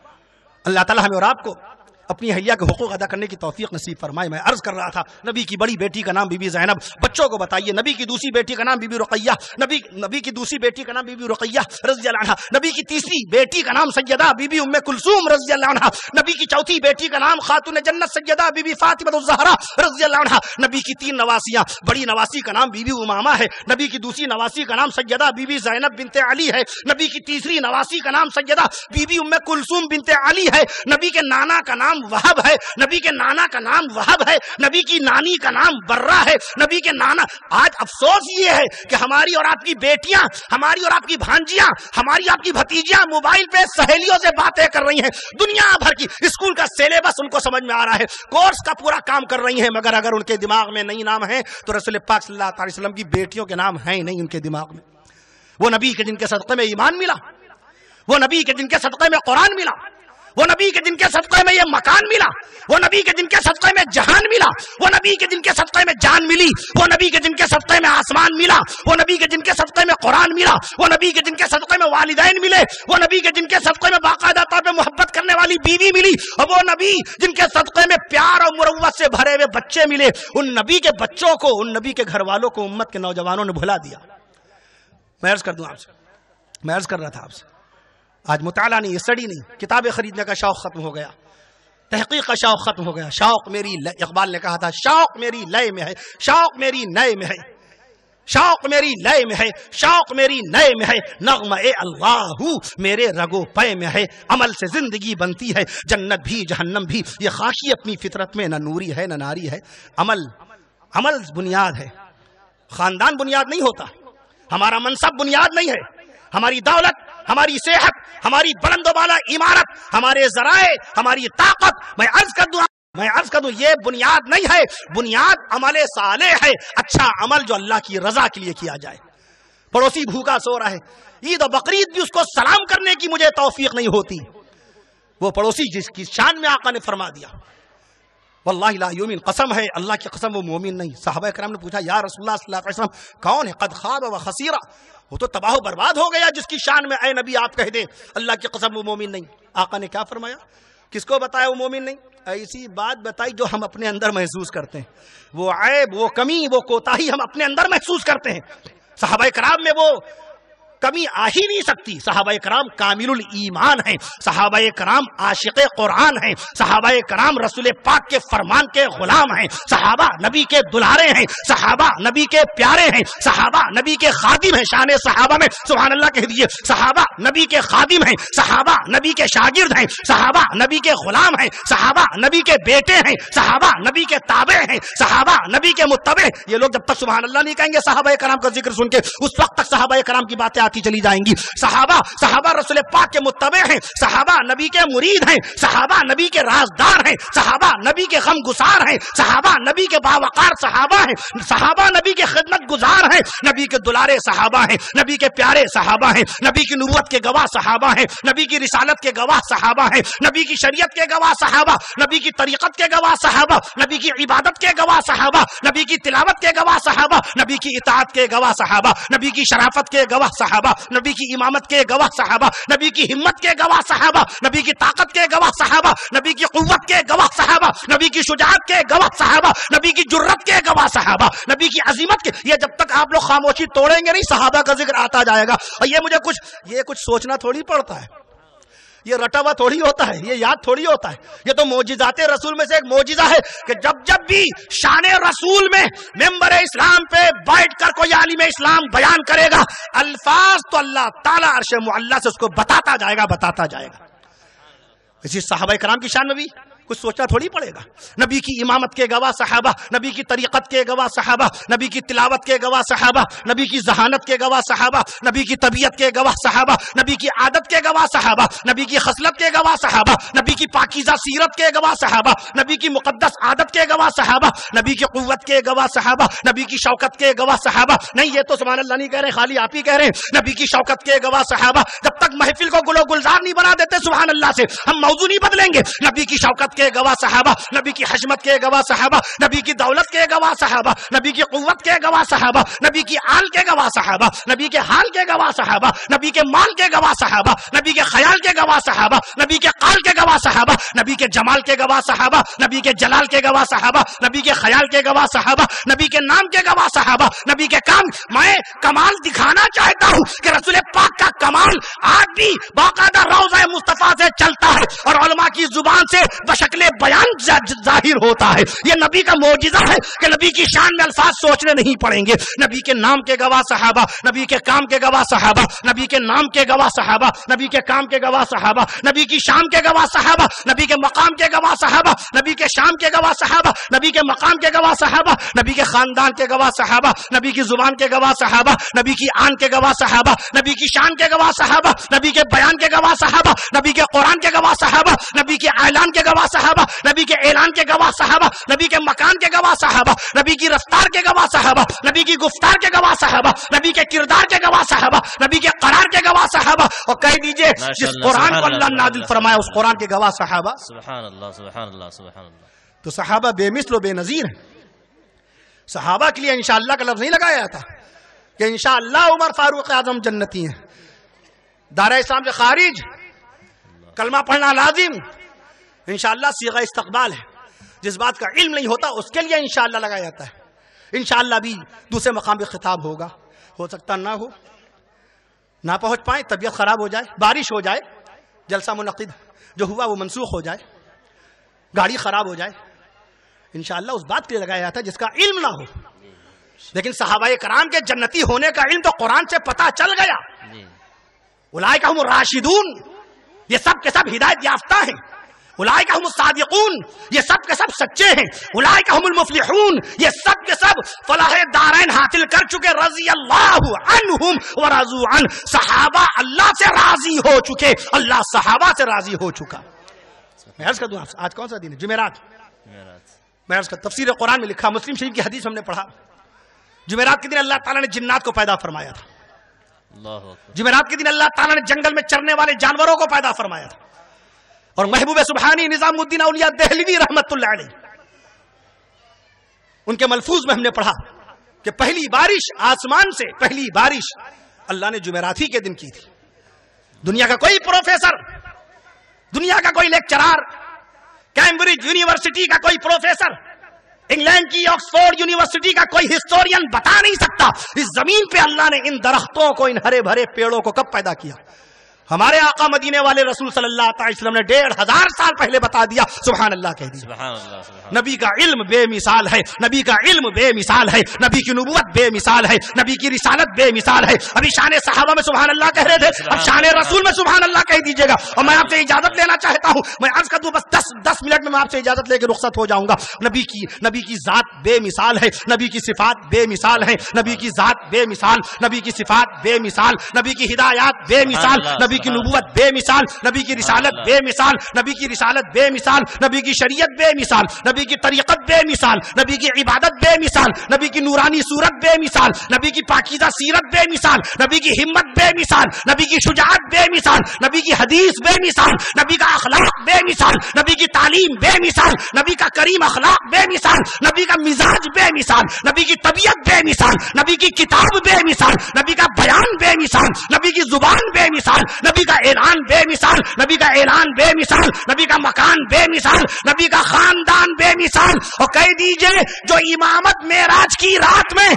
B: اللہ تعالیٰ ہمیں اور آپ کو اپنی حیا کے حقوق ادا کرنے کی توفیق نصیب فرمائے. میں عرض کر رہا تھا نبی کی بڑی بیٹی کا نام بی بی زینب. بچوں کو بتائیے نبی کی دوسری بیٹی کا نام بی بی رقیہ، نبی کی دوسری بیٹی کا نام بی بی رقیہ رضی اللہ عنہا. نبی کی تیسری بیٹی کا نام سیدہ بی بی ام کلثوم رضی اللہ عنہا. نبی کی چوتھی بیٹی کا نام خاتون جنت سیدہ بی بی فاطمہ الزہرا رضی اللہ عنہا. نبی کی 3 نواسیاں، بڑی نواسی کا نام بی بی امامہ ہے. نبی کی دوسری نواسی کا نام سیدہ بی بی زینب بنت علی ہے. نبی کی تیسری نواسی کا نام سیدہ بی بی ام کلثوم بنت علی ہے. نبی کے نانا کا نام وہب ہے. نبی کے نانا کا نام وہب ہے. نبی کی نانی کا نام برہ ہے. نبی کے نانا. آج افسوس یہ ہے کہ ہماری اور آپ کی بیٹیاں، ہماری اور آپ کی بھانجیاں، ہماری آپ کی بھتیجیاں موبائل پہ سہیلیوں سے باتیں کر رہی ہیں. دنیا بھر کی اسکول کا سلیبس ان کو سمجھ میں آ رہا ہے، کورس کا پورا کام کر رہی ہیں، مگر اگر ان کے دماغ میں نہیں نام ہے تو رسول پاک صلی اللہ علیہ وسلم کی بیٹیوں کے نام ہیں نہیں ان کے دماغ میں. وہ نبی کے جن کے صدقے میں ایمان ملا، وہ نبی کے جن کے صدقے میں قرآن ملا، وہ نبی کے جن کے صدقے میں یہ مکان ملا، وہ نبی کے جن کے صدقے میں جہان ملا، وہ نبی کے جن کے صدقے میں جان ملی، وہ نبی کے جن کے صدقے میں آسمان ملا، وہ نبی کے جن کے صدقے میں قرآن ملا، وہ نبی کے جن کے صدقے میں والدین ملے، وہ نبی کے جن کے صدقے میں باقاعدہ طور پہ محبت کرنے والی بیوی ملی، اور وہ نبی جن کے صدقے میں پیار اور مروت سے بھرے ہوئے بچے ملے. ان نبی کے بچوں کو، ان نبی کے گھر والوں کو امت کے نوجوانوں نے بھلا دیا. میں عرض کر دوں آپ سے، میں عرض کر رہا تھا آپ سے، آج مطالعہ نہیں، اسٹڈی نہیں، کتابیں خریدنے کا شوق ختم ہو گیا، تحقیق کا شوق ختم ہو گیا. شوق میری، اقبال نے کہا تھا شوق میری لئے میں ہے، شوق میری نئے میں ہے، شوق میری لئے میں ہے، شوق میری نئے میں ہے. نغمہ اللہ میرے رگو پے میں ہے، عمل سے زندگی بنتی ہے، جنت بھی جہنم بھی، یہ خاکی اپنی فطرت میں، نہ نوری ہے نہ ناری ہے. عمل بنیاد ہے، خاندان بنیاد نہیں ہوتا، ہمارا منصب بنیاد نہیں ہے، ہماری دولت، ہماری صحت، ہماری بلند و بالا عمارت، ہمارے ذرائع، ہماری طاقت. میں عرض کر دوں یہ بنیاد نہیں ہے. بنیاد عمل صالح ہے، اچھا عمل جو اللہ کی رضا کے لیے کیا جائے. پڑوسی بھوکا سو رہا ہے، عید و بقرعید بھی اس کو سلام کرنے کی مجھے توفیق نہیں ہوتی. وہ پڑوسی جس کی شان میں آقا نے فرما دیا واللہ لا یؤمن، قسم ہے اللہ کی قسم وہ مومن نہیں. صحابہ کرام نے پوچھا یا رسول اللہ صلی اللہ علیہ وسلم کون ہے؟ قد خاب و خسیرہ، وہ تو تباہ و برباد ہو گیا جس کی شان میں اے نبی آپ کہہ دیں اللہ کی قسم وہ مومن نہیں. آقا نے کیا فرمایا؟ کس کو بتایا وہ مومن نہیں؟ ایسی بات بتائی جو ہم اپنے اندر محسوس کرتے ہیں، وہ عیب، وہ کمی، وہ کوتاہی ہم اپنے اندر محسوس کرتے ہیں. صحابہ کرام میں وہ کمی آ ہی نہیں سکتی. صحابہ کرام کامل الایمان ہیں, صحابہ کرام عاشق قرآن ہیں, صحابہ کرام رسول پاک کے فرمان کے غلام ہیں, صحابہ نبی کے دلارے ہیں, صحابہ نبی کے پیارے ہیں, صحابہ نبی کے خادم ہیں. شان صحابہ میں سبحان اللہ کہہ دیجیے. صحابہ نبی کے خادم ہیں, صحابہ نبی کے شاگرد ہیں, صحابہ نبی کے غلام ہیں, صحابہ نبی کے بیٹے ہیں, صحابہ نبی کے تابع ہیں, صحابہ نبی کے متبع. یہ لوگ جب تک سبحان اللہ نہیں کہیں گے صحابہ کرام کا ذکر سن کے, اس وقت تک صحابہ کرام کی باتیں آتی چلی جائیں گی. صحابہ رسول پاک کے متبع ہیں, صحابہ نبی کے مرید ہیں, صحابہ نبی کے رازدار ہیں, صحابہ نبی کے غم گسار ہیں, صحابہ نبی کے باوقار صحابہ ہیں, صحابہ نبی کے خدمت گزار ہیں, نبی کے دلارے صحابہ ہیں, نبی کے پیارے صحابہ ہیں, نبی کی نبوت کے گواہ صحابہ ہیں, نبی کی رسالت کے گواہ صحابہ ہیں, نبی کی شریعت کے گواہ صحابہ, نبی کی طریقت کے گواہ صحابہ, نبی کی عبادت کے گواہ صحابہ, نبی کی تلاوت کے گواہ صحابہ, نبی کی اطاعت کے گواہ صحابہ, نبی کی شرافت کے گواہ صحابہ, نبی کی امامت کے گواہ صحابہ, نبی کی ہمت کے گواہ صحابہ, نبی کی طاقت کے گواہ صحابہ, نبی کی قوت کے گواہ صحابہ, نبی کی شجاعت کے گواہ صحابہ, نبی کی جرت کے گواہ صحابہ, نبی کی عظمت کے. یہ جب تک آپ لوگ خاموشی توڑیں گے نہیں صحابہ کا ذکر آتا جائے گا. اور یہ کچھ سوچنا تھوڑی پڑتا ہے, یہ رٹا ہوا تھوڑی ہوتا ہے, یہ یاد تھوڑی ہوتا ہے. یہ تو معجزات رسول میں سے ایک معجزہ ہے کہ جب بھی شان رسول میں ممبر اسلام پہ بیٹھ کر کوئی عالم اسلام بیان کرے گا, الفاظ تو اللہ تعالیٰ عرش معلیٰ سے اس کو بتاتا جائے گا. اسی صحابہ کرام کی شان میں بھی کچھ سوچنا تھوڑی پڑے گا. نبی کی امامت کے گواہ صحابہ, نبی کی طریقت کے گواہ صحابہ, نبی کی تلاوت کے گواہ صحابہ, نبی کی ذہانت کے گواہ صحابہ, نبی کی طبیعت کے گواہ صحابہ, نبی کی عادت کے گواہ صحابہ, نبی کی خصلت کے گواہ صحابہ, نبی کی پاکیزہ سیرت کے گواہ صحابہ, نبی کی مقدس عادت کے گواہ صحابہ, نبی کی قوت کے گواہ صحابہ, نبی کی شوکت کے گواہ صحابہ. نہیں, یہ تو سبحان اللہ نہیں کہہ رہے, خالی آپ ہی کہہ رہے ہیں. نبی کی شوکت کے گواہ صحابہ. جب تک محفل کو گل و گلزار نہیں بنا دیتے سبحان اللہ سے, ہم موضوع نہیں بدلیں گے. نبی کی شوکت کے گواہ صحابہ, نبی کی حشمت کے گواہ صحابہ, نبی کی دولت کے گواہ صحابہ, نبی کی قوت کے گواہ صحابہ, نبی کی آل کے گواہ صحابہ, نبی کے حال کے گواہ صحابہ, نبی کے مال کے گواہ صحابہ, نبی کے خیال کے گواہ صحابہ, نبی کے قال کے گواہ صحابہ, نبی کے جمال کے گواہ صحابہ, نبی کے جلال کے گواہ صحابہ, نبی کے خیال کے گواہ صحابہ, نبی کے نام کے گواہ صحابہ, نبی کے کام. میں کمال دکھانا چاہتا ہوں کہ رسول پاک کا کمال آج بھی باقاعدہ روضہ مصطفیٰ سے چلتا ہے اور علماء کی زبان سے بشکل بیان ظاہر ہوتا ہے. یہ نبی کا معجزہ ہے کہ نبی کی شان میں الفاظ سوچنے نہیں پڑیں گے. نبی کے نام کے گواہ صحابہ, نبی کے کام کے گواہ صحابہ, نبی کے نام کے گواہ صحابہ, نبی کے کام کے گواہ صحابہ, نبی کی شان کے گواہ صحابہ, نبی کے مقام کے گواہ صحابہ, نبی کے شان کے گواہ صحابہ, نبی کے مقام کے گواہ صحابہ, نبی کے خاندان کے گواہ صحابہ, نبی کی زبان کے گواہ صحابہ, نبی کی آن کے گواہ صحابہ, نبی کی شان کے گواہ صحابہ, نبی کے بیان کے گواہ صحابہ, نبی کے قرآن کے گواہ صحابہ, نبی کے اعلان کے گواہ صحابہ, نبی کے اعلان کے گواہ صحابہ, نبی کے مکان کے گواہ صحابہ, نبی کی رفتار کے گواہ صحابہ, نبی کی گفتار کے گواہ صحابہ, نبی کے کردار کے گواہ صحابہ, نبی کے قرار کے گواہ صحابہ. اور کہہ دیجئے جس قرآن کو اللہ نازل فرمایا اس قرآن کے گواہ صحابہ.
C: سبحان اللہ, سبحان اللہ, سبحان اللہ.
B: تو صحابہ بے مثل و بے نظیر ہیں. صحابہ کے لیے انشاءاللہ کا لفظ نہیں لگایا تھا کہ انشاءاللہ عمر فاروق اعظم جنتی ہیں, دارہ اسلام سے خارج, کلمہ پڑھنا لازم, انشاءاللہ صیغہ استقبال ہے. جس بات کا علم نہیں ہوتا اس کے لیے انشاءاللہ لگایا جاتا ہے. انشاءاللہ بھی دوسرے مقام پہ خطاب ہوگا, ہو سکتا نہ ہو, نہ پہنچ پائیں, طبیعت خراب ہو جائے, بارش ہو جائے, جلسہ منعقد جو ہوا وہ منسوخ ہو جائے, گاڑی خراب ہو جائے. انشاءاللہ اس بات کے لیے لگایا جاتا ہے جس کا علم نہ ہو. لیکن صحابہ کرام کے جنتی ہونے کا علم تو قرآن سے پتہ چل گیا. اولئک هم الراشدون, یہ سب کے سب ہدایت یافتہ ہیں. اولئک هم الصادقون, یہ سب کے سب سچے ہیں. اولئک هم المفلحون, یہ سب کے سب فلاح دارین حاصل کر چکے. رضی اللہ عنہم ورضوا عنہ, صحابہ اللہ سے راضی ہو چکے, اللہ صحابہ سے راضی ہو چکا. میں عرض کر دوں آج کون سا دن ہے؟ جمعرات. میں عرض کر, تفسیر قرآن میں لکھا, مسلم شریف کی حدیث ہم نے پڑھا, جمعرات کے دن اللہ تعالیٰ نے جنات کو پیدا فرمایا تھا. جمعرات کے دن اللہ تعالیٰ نے جنگل میں چرنے والے جانوروں کو پیدا فرمایا تھا. اور محبوب سبحانی نظام الدین اولیاء دہلوی رحمت اللہ علیہ, ان کے ملفوظ میں ہم نے پڑھا کہ پہلی بارش آسمان سے, پہلی بارش اللہ نے جمعرات ہی کے دن کی تھی. دنیا کا کوئی پروفیسر, دنیا کا کوئی لیکچرار, کیمبرج یونیورسٹی کا کوئی پروفیسر इंग्लैंड की ऑक्सफोर्ड यूनिवर्सिटी का कोई हिस्टोरियन बता नहीं सकता इस जमीन पे अल्लाह ने इन दरख्तों को, इन हरे भरे पेड़ों को कब पैदा किया। हमारे आका मदीने वाले रसूल सल्लल्लाहु अलैहि वसल्लम ने 1500 साल पहले बता दिया। सुभान अल्लाह कह दिया।
C: सुभान अल्लाह, सुभान अल्लाह।
B: नबी का इल्म बेमिसाल है, नबी का इल्म बेमिसाल है, नबी की नबूवत बेमिसाल है, नबी की रिसालत बेमिसाल है। अभी शान सहाबा में सुभान अल्लाह कह रहे थे, अब शान रसूल में सुभान अल्लाह कह दीजिएगा। और मैं आपसे इजाजत लेना चाहता हूं, मैं अर्ज कर दूं बस 10 मिनट में मैं आपसे इजाजत लेकर रुखसत हो जाऊंगा। नबी की जात बेमिसाल है, नबी की सिफात बेमिसाल है, नबी की जात बेमिसाल, नबी की सिफात बेमिसाल, नबी की हिदायत बेमिसाल, नबी की नबूवत बेमिसाल, नबी की रिसालत बेमिसाल, नबी की रिसालत बेमिसाल, नबी की शरीयत बेमिसाल, नबी की तरीक़त बेमिसाल, नबी की इबादत बेमिसाल, नबी की नूरानी सूरत बेमिसाल, नबी की पाकीज़ा सीरत बेमिसाल, नबी की हिम्मत बेमिसाल, नबी की शुजाअत बेमिसाल, नबी की हदीस बेमिसाल, नबी का अखलाक बेमिसाल, नबी की तालीम बेमिसाल, नबी का करीम अखलाक बेमिसाल, नबी का मिजाज बेमिसाल, नबी की तबीयत बेमिसाल, नबी की किताब बेमिसाल, नबी का बयान बेमिसाल, नबी की जुबान बेमिसाल, नबी का ऐलान बेमिसाल, नबी का ऐलान बेमिसाल, नबी का मकान बेमिसाल, नबी का खानदान बेमिसाल। और कह दीजिए जो इमामत मेराज की रात में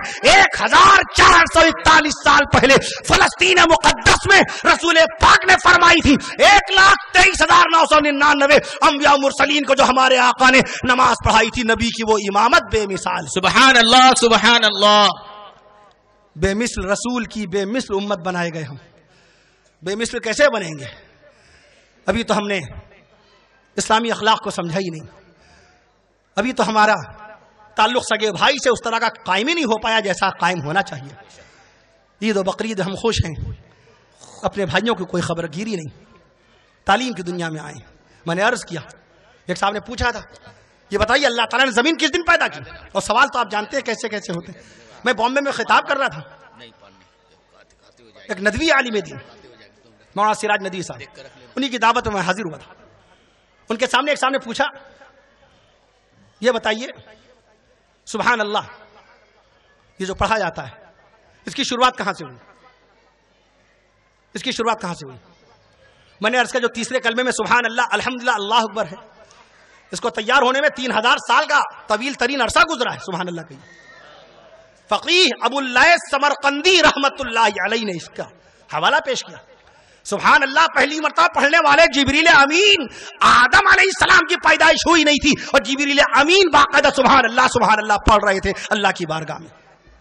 B: 1441 साल पहले फलस्तीन मुकद्दस में रसूल पाक ने फरमाई थी, 1,23,999 अंबिया मुरसलीन को जो हमारे आका ने नमाज पढ़ाई थी, नबी की वो इमामत बेमिसाल।
A: सुभान अल्लाह, सुभान अल्लाह।
B: बेमिसल रसूल की बेमिसल उम्मत बनाए गए हम। बेमिसल कैसे बनेंगे? अभी तो हमने इस्लामी अखलाक को समझा ही नहीं। अभी तो हमारा ताल्लुक सगे भाई से उस तरह का कायम ही नहीं हो पाया जैसा कायम होना चाहिए। ईद और बकरीद हम खुश हैं, अपने भाइयों की कोई खबरगिरी नहीं। तालीम की दुनिया में आए। मैंने अर्ज किया, एक साहब ने पूछा था, ये बताइए अल्लाह ताला ने जमीन किस दिन पैदा की? और सवाल तो आप जानते हैं कैसे कैसे होते हैं। मैं बॉम्बे में खिताब कर रहा था, एक नदवी आलिम दीन मौलाना सिराज नदवी साहब, उन्हीं की दावत में मैं हाजिर हुआ था। उनके सामने एक साहब ने पूछा, ये बताइए सुभान अल्लाह ये जो पढ़ा जाता है इसकी शुरुआत कहां से हुई? इसकी शुरुआत कहां से हुई? मैंने अर्ज किया, जो तीसरे कलमे में सुभान अल्लाह अल्हम्दुलिल्लाह अल्लाह अकबर है, इसको तैयार होने में 3000 साल का तवील तरीन अरसा गुजरा है। सुभान अल्लाह कही। फकीह अबुल लैस समरकंदी रहमतुल्लाह अलैहि ने इसका हवाला पेश किया। सुभान अल्लाह पहली मर्तबा पढ़ने वाले जिब्रील अमीन आदम अलैहिस्सलाम की पैदाइश हुई नहीं थी, और जिब्रील अमीन बाकायदा सुभान अल्लाह पढ़ रहे थे अल्लाह की बारगाह में।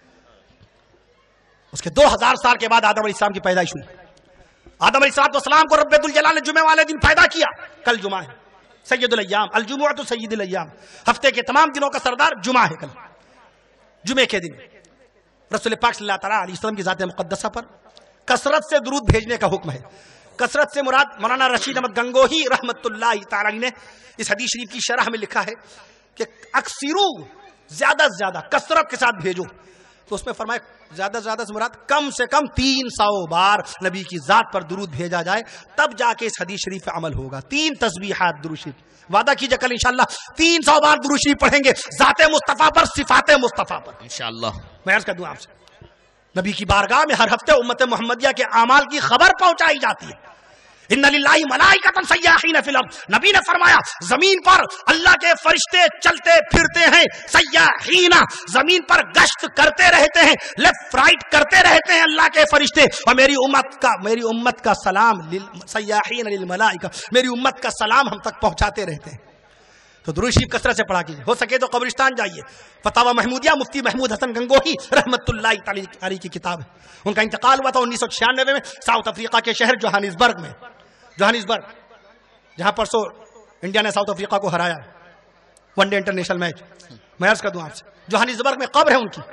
B: उसके 2000 साल के बाद आदम अलैहिस्सलाम की पैदाइश हुई। आदम अलैहिस्सलाम को रब्बुल जलाल ने जुमे वाले दिन पैदा किया। कल जुमा है, सैयदुल अय्याम, अल जुमुअतु सय्यिदुल अय्याम, हफ्ते के तमाम दिनों का सरदार जुमा है। कल जुमे के दिन रसूल पाक सल्लल्लाहु अलैहि वसल्लम की ज़ात मुक़द्दसा पर कसरत से दुरूद भेजने का हुक्म है। कसरत से मुराद मौलाना रशीद अहमद गंगोही रहमतुल्लाहि तआला ने इस हदीस शरीफ की शरह में लिखा है कि अक्सिरू, ज्यादा से ज्यादा कसरत के साथ भेजो। तो उसमें फरमाया ज्यादा से ज्यादा से मुराद कम से कम 300 बार नबी की जात पर दुरूद भेजा जाए, तब जाके इस हदीस शरीफ पे अमल होगा। 3 तस्बीहात दुरूद शरीफ, वादा कीजिए कल इंशाअल्लाह 300 बार दुरूद शरीफ पढ़ेंगे, जाते मुस्तफा पर, सिफाते मुस्तफा पर इंशाअल्लाह। मैं अर्ज कर दूं आपसे, नबी की बारगाह में हर हफ्ते उम्मत मोहम्मदिया के आमाल की खबर पहुंचाई जाती है। इन्ना लिल्लाहि मलाइकतन सय्याहीन फिल अर्द, नबी ने फरमाया जमीन पर अल्लाह के फरिश्ते चलते फिरते हैं, सय्याहीन जमीन पर गश्त करते रहते हैं, लेफ्ट राइट करते रहते हैं अल्लाह के फरिश्ते। और मेरी उम्मत का सलाम सय्याहीन लिल मलाइका, मेरी उम्मत का सलाम हम तक पहुंचाते रहते हैं। तो दुरूद शरीफ कसरत से पढ़ा कीजिए। हो सके तो कब्रिस्तान जाइए। फतावा महमूदिया मुफ्ती महमूद हसन गंगोही रहमतुल्लाहि तआला की किताब है। उनका इंतकाल हुआ था 1996 में साउथ अफ्रीका के शहर जोहानिसबर्ग में। जोहानिसबर्ग जहां परसों इंडिया ने साउथ अफ्रीका को हराया वनडे इंटरनेशनल मैच। मैं अर्ज कर दूं आपसे, जोहानिसबर्ग में कब्र है उनकी,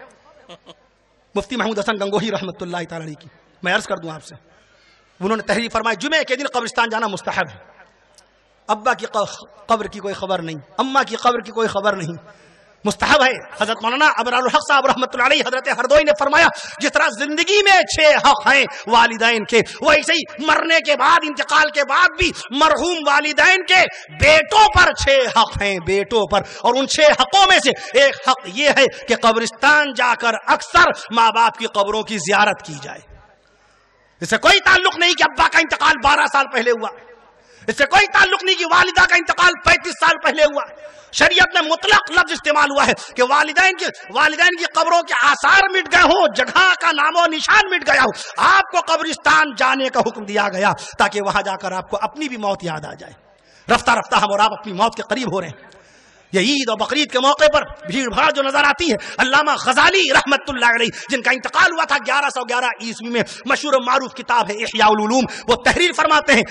B: मुफ्ती महमूद हसन गंगोही रहमतुल्लाहि तआला की। मैं अर्ज कर दूं आपसे, उन्होंने तहरीर फरमाई जुमे के दिन कब्रिस्तान जाना मुस्तहब है। अब्बा की कब्र की कोई खबर नहीं, अम्मा की कब्र की कोई खबर नहीं, मुस्तहब है। हजरत मौलाना अबरारुल हक साहब रहमतुल्लाह अलैहि हजरत हरदोई ने फरमाया, जिस तरह जिंदगी में 6 हक हैं वालिदैन के, वैसे ही मरने के बाद, इंतकाल के बाद भी मरहूम वालिदैन के बेटों पर 6 हक हैं, बेटों पर। और उन 6 हकों में से एक हक ये है कि कब्रिस्तान जाकर अक्सर माँ बाप की कब्रों की जियारत की जाए। इससे कोई ताल्लुक नहीं कि अब्बा का इंतकाल 12 साल पहले हुआ, اس سے کوئی تعلق نہیں کہ والدہ کا انتقال 35 سال پہلے ہوا. شریعت میں مطلق لفظ استعمال ہوا ہے کہ والدین کی قبروں کے آثار مٹ گئے ہوں, جگہ کا نام و نشان مٹ گیا ہو. آپ کو قبرستان جانے کا حکم دیا گیا تاکہ وہاں جا کر آپ کو اپنی بھی موت یاد آ جائے. رفتہ رفتہ ہم اور آپ اپنی موت کے قریب ہو رہے ہیں. یہ عید اور بقرعید کے موقع پر بھیڑ بھاڑ جو نظر آتی ہے, علامہ غزالی رحمت اللہ علیہ جن کا انتقال ہوا تھا 1111 عیسوی میں, مشہور و معروف کتاب ہے احیاء العلوم, وہ تحریر فرماتے ہیں,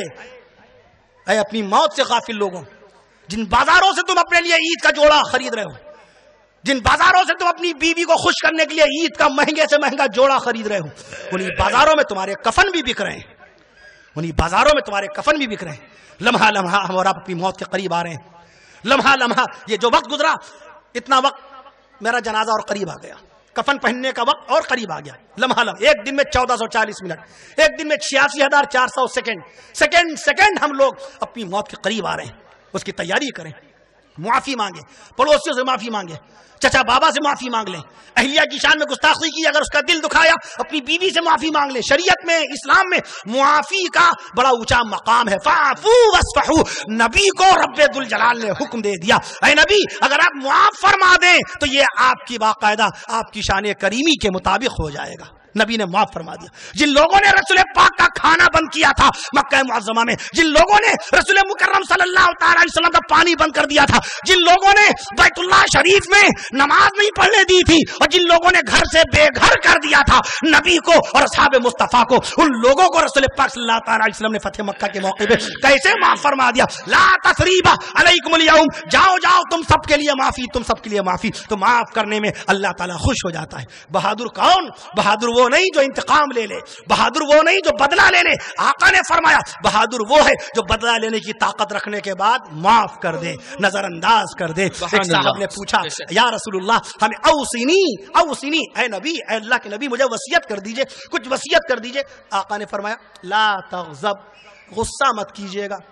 B: اے اپنی موت سے غافل لوگوں, جن بازاروں سے تم اپنے لیے عید کا جوڑا خرید رہے ہو, جن بازاروں سے تم اپنی بیوی کو خوش کرنے کے لیے عید کا مہنگے سے مہنگا جوڑا خرید رہے ہو, انہی بازاروں میں تمہارے کفن بھی بک رہے ہیں, انہی بازاروں میں تمہارے کفن بھی بک رہے ہیں. لمحہ لمحہ ہم اور آپ اپنی موت کے قریب آ رہے ہیں. لمحہ لمحہ یہ جو وقت گزرا, اتنا وقت میرا جنازہ اور قریب آ گیا, کفن پہننے کا وقت اور قریب آ گیا. لمحہ لمحہ ایک دن میں 1440 منٹ, ایک دن میں 86,400 سیکنڈ ہم لوگ اپنی موت کے قریب آ رہے ہیں. اس کی تیاری کریں, معافی مانگیں, پڑوسیوں سے معافی مانگیں, چچا بابا سے معافی مانگ لیں, اہلیہ کی شان میں گستاخی کی اگر اس کا دل دکھایا اپنی بیوی سے معافی مانگ لیں. شریعت میں, اسلام میں معافی کا بڑا اونچا مقام ہے. فاعفو واصفحو, نبی کو رب ذوالجلال نے حکم دے دیا, اے نبی اگر آپ معاف فرما دیں تو یہ آپ کی باقاعدہ آپ کی شان کریمی کے مطابق ہو جائے گا. نبی نے معاف فرما دیا. جن لوگوں نے رسول پاک کا کھانا بند کیا تھا مکہ معظمہ میں, جن لوگوں نے رسول مکرم صلی اللہ تعالی علیہ وسلم کا پانی بند کر دیا تھا, جن لوگوں نے بیت اللہ شریف میں نماز نہیں پڑھنے دی تھی, اور جن لوگوں نے گھر سے بے گھر کر دیا تھا نبی کو اور اصحاب مصطفیٰ کو, ان لوگوں کو رسول پاک صلی اللہ تعالی علیہ وسلم نے فتح مکہ کے موقع پہ کیسے معاف فرما دیا. لا تثریب علیکم اليوم, جاؤ جاؤ تم سب کے لیے معافی, تم سب کے لیے معافی. تو معاف کرنے میں اللہ تعالیٰ خوش ہو جاتا ہے. بہادر کون؟ بہادر وہ نہیں جو انتقام لے لے, بہادر وہ نہیں جو بدلہ لے لے. آقا نے فرمایا بہادر وہ ہے جو بدلہ لینے کی طاقت رکھنے کے بعد معاف کر دے, نظر انداز کر دے. ایک صاحب نے پوچھا یا رسول اللہ ہمیں اوصینی, اے نبی, اے اللہ کے نبی مجھے وصیت کر دیجئے, کچھ وصیت کر دیجئے. آقا نے فرمایا لا تغضب, غصہ مت کیجئے گا,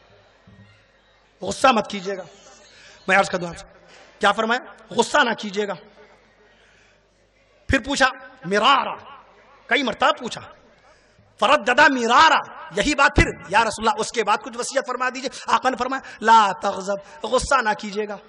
B: غصہ مت کیجئے گا. میں عرض کر دوں آپ سے, کیا فرمایا؟ غصہ نہ کیجئے گا. پھر پوچھا مرارا, کئی مرتبہ پوچھا, فرددا مرارا, یہی بات پھر یا رسول اللہ اس کے بعد کچھ وصیت فرما دیجئے. آقا نے فرمایا لا تغضب, غصہ نہ کیجئے گا.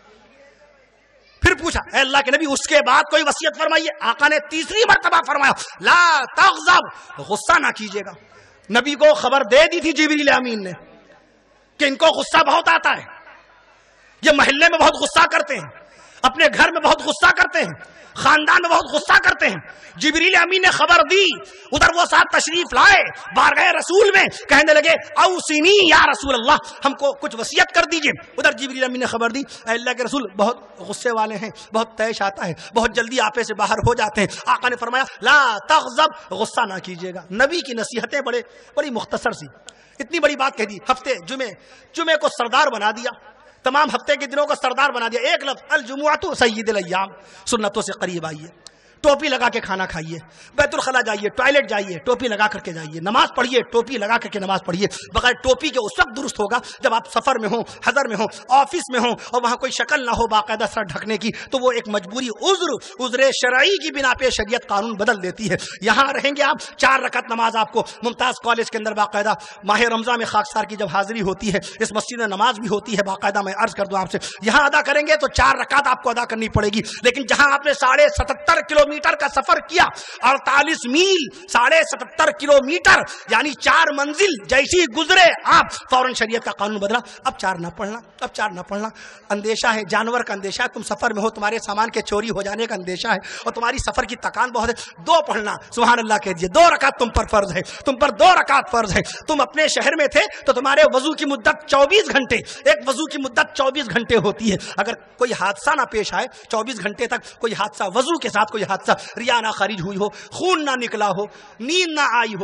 B: پھر پوچھا اے اللہ کے نبی اس کے بعد کوئی وصیت فرمائیے. آقا نے تیسری مرتبہ فرمایا لا تغضب, غصہ نہ کیجئے گا. نبی کو خبر دے دی تھی جبریل امین نے کہ ان کو غصہ بہت آتا ہے, یہ محلے میں بہت غصہ کرتے ہیں, اپنے گھر میں بہت غصہ کرتے ہیں, خاندان میں بہت غصہ کرتے ہیں. جبریل امین نے خبر دی, ادھر وہ صاحب تشریف لائے بارگاہ رسول میں, کہنے لگے اوصینی یا رسول اللہ, ہم کو کچھ وصیت کر دیجئے. ادھر جبریل امین نے خبر دی اے اللہ کے رسول بہت غصے والے ہیں, بہت تیش آتا ہے, بہت جلدی آپے سے باہر ہو جاتے ہیں. آقا نے فرمایا لا تغضب, غصہ نہ کیجیے گا. نبی کی نصیحتیں بڑی مختصر سی, اتنی بڑی بات کہہ دی. ہفتے جمعے کو سردار بنا دیا, تمام ہفتے کے دنوں کو سردار بنا دیا. ایک لفظ الجمعۃ سید الایام, سنتوں سے قریب آئیے, ٹوپی لگا کے کھانا کھائیے, بیت الخلا جائیے, ٹوائلٹ جائیے, ٹوپی لگا کر کے جائیے, نماز پڑھیے, ٹوپی لگا کر کے نماز پڑھیے. بغیر ٹوپی کے اس وقت درست ہوگا جب آپ سفر میں ہوں, حضر میں ہوں, آفس میں ہوں, اور وہاں کوئی شکل نہ ہو باقاعدہ سر ڈھکنے کی, تو وہ ایک مجبوری عذر شرعی کی بنا پہ شریعت قانون بدل دیتی ہے. یہاں رہیں گے آپ, 4 رکعت نماز آپ کو ممتاز کالج کے اندر باقاعدہ ماہ رمضان میں خاکسار کی جب حاضری ہوتی ہے, اس مسجد میں نماز بھی ہوتی ہے باقاعدہ. میں عرض کر دوں آپ سے, یہاں ادا کریں گے تو 4 رکعت آپ کو ادا کرنی پڑے گی. لیکن جہاں آپ نے 77.5 کلومیٹر کا سفر کیا, 48 میل, 77.5 کلومیٹر, یعنی 4 منزل جیسی گزرے آپ, فوراً شریعت کا قانون بدلا. اب 4 نہ پڑھنا, اندیشہ ہے, جانور کا اندیشہ ہے, تم سفر میں ہو, تمہارے سامان کے چوری ہو جانے کا اندیشہ ہے, اور تمہاری سفر کی تکان بہت ہے. 2 پڑھنا, سبحان اللہ کہہ دیجیے. 2 رکعت تم پر فرض ہے, تم پر 2 رکعت فرض ہے. تم اپنے شہر میں تھے تو تمہارے وضو کی مدت 24 گھنٹے, ایک وضو کی مدت 24 گھنٹے ہوتی ہے. اگر کوئی حادثہ نہ پیش آئے 24 گھنٹے تک, کوئی حادثہ وضو کے ساتھ, کوئی حادثہ ریا نہ خارج ہوئی ہو, خون نہ نکلا ہو, نیند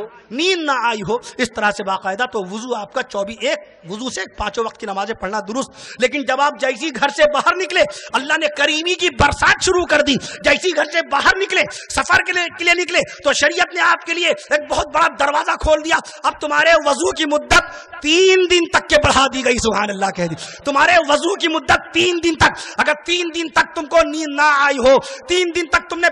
B: نہ آئی ہو, اس طرح سے باقاعدہ, تو وضو آپ کا 24, ایک وضو سے 5 وقت کی نمازیں پڑھنا درست. لیکن جب آپ جیسی گھر سے باہر نکلے, اللہ نے کریمی کی برسات شروع کر دی. جیسی گھر سے باہر نکلے, سفر کے لیے نکلے, تو شریعت نے آپ کے لیے ایک بہت بڑا دروازہ کھول دیا. اب تمہارے وضو کی مدت 3 دن تک کے بڑھا دی گئی. سبحان اللہ کہہ دی. تمہارے وضو کی مدت 3 دن تک, اگر 3 دن تک تم کو نیند نہ آئی ہو, 3 دن تک تم نے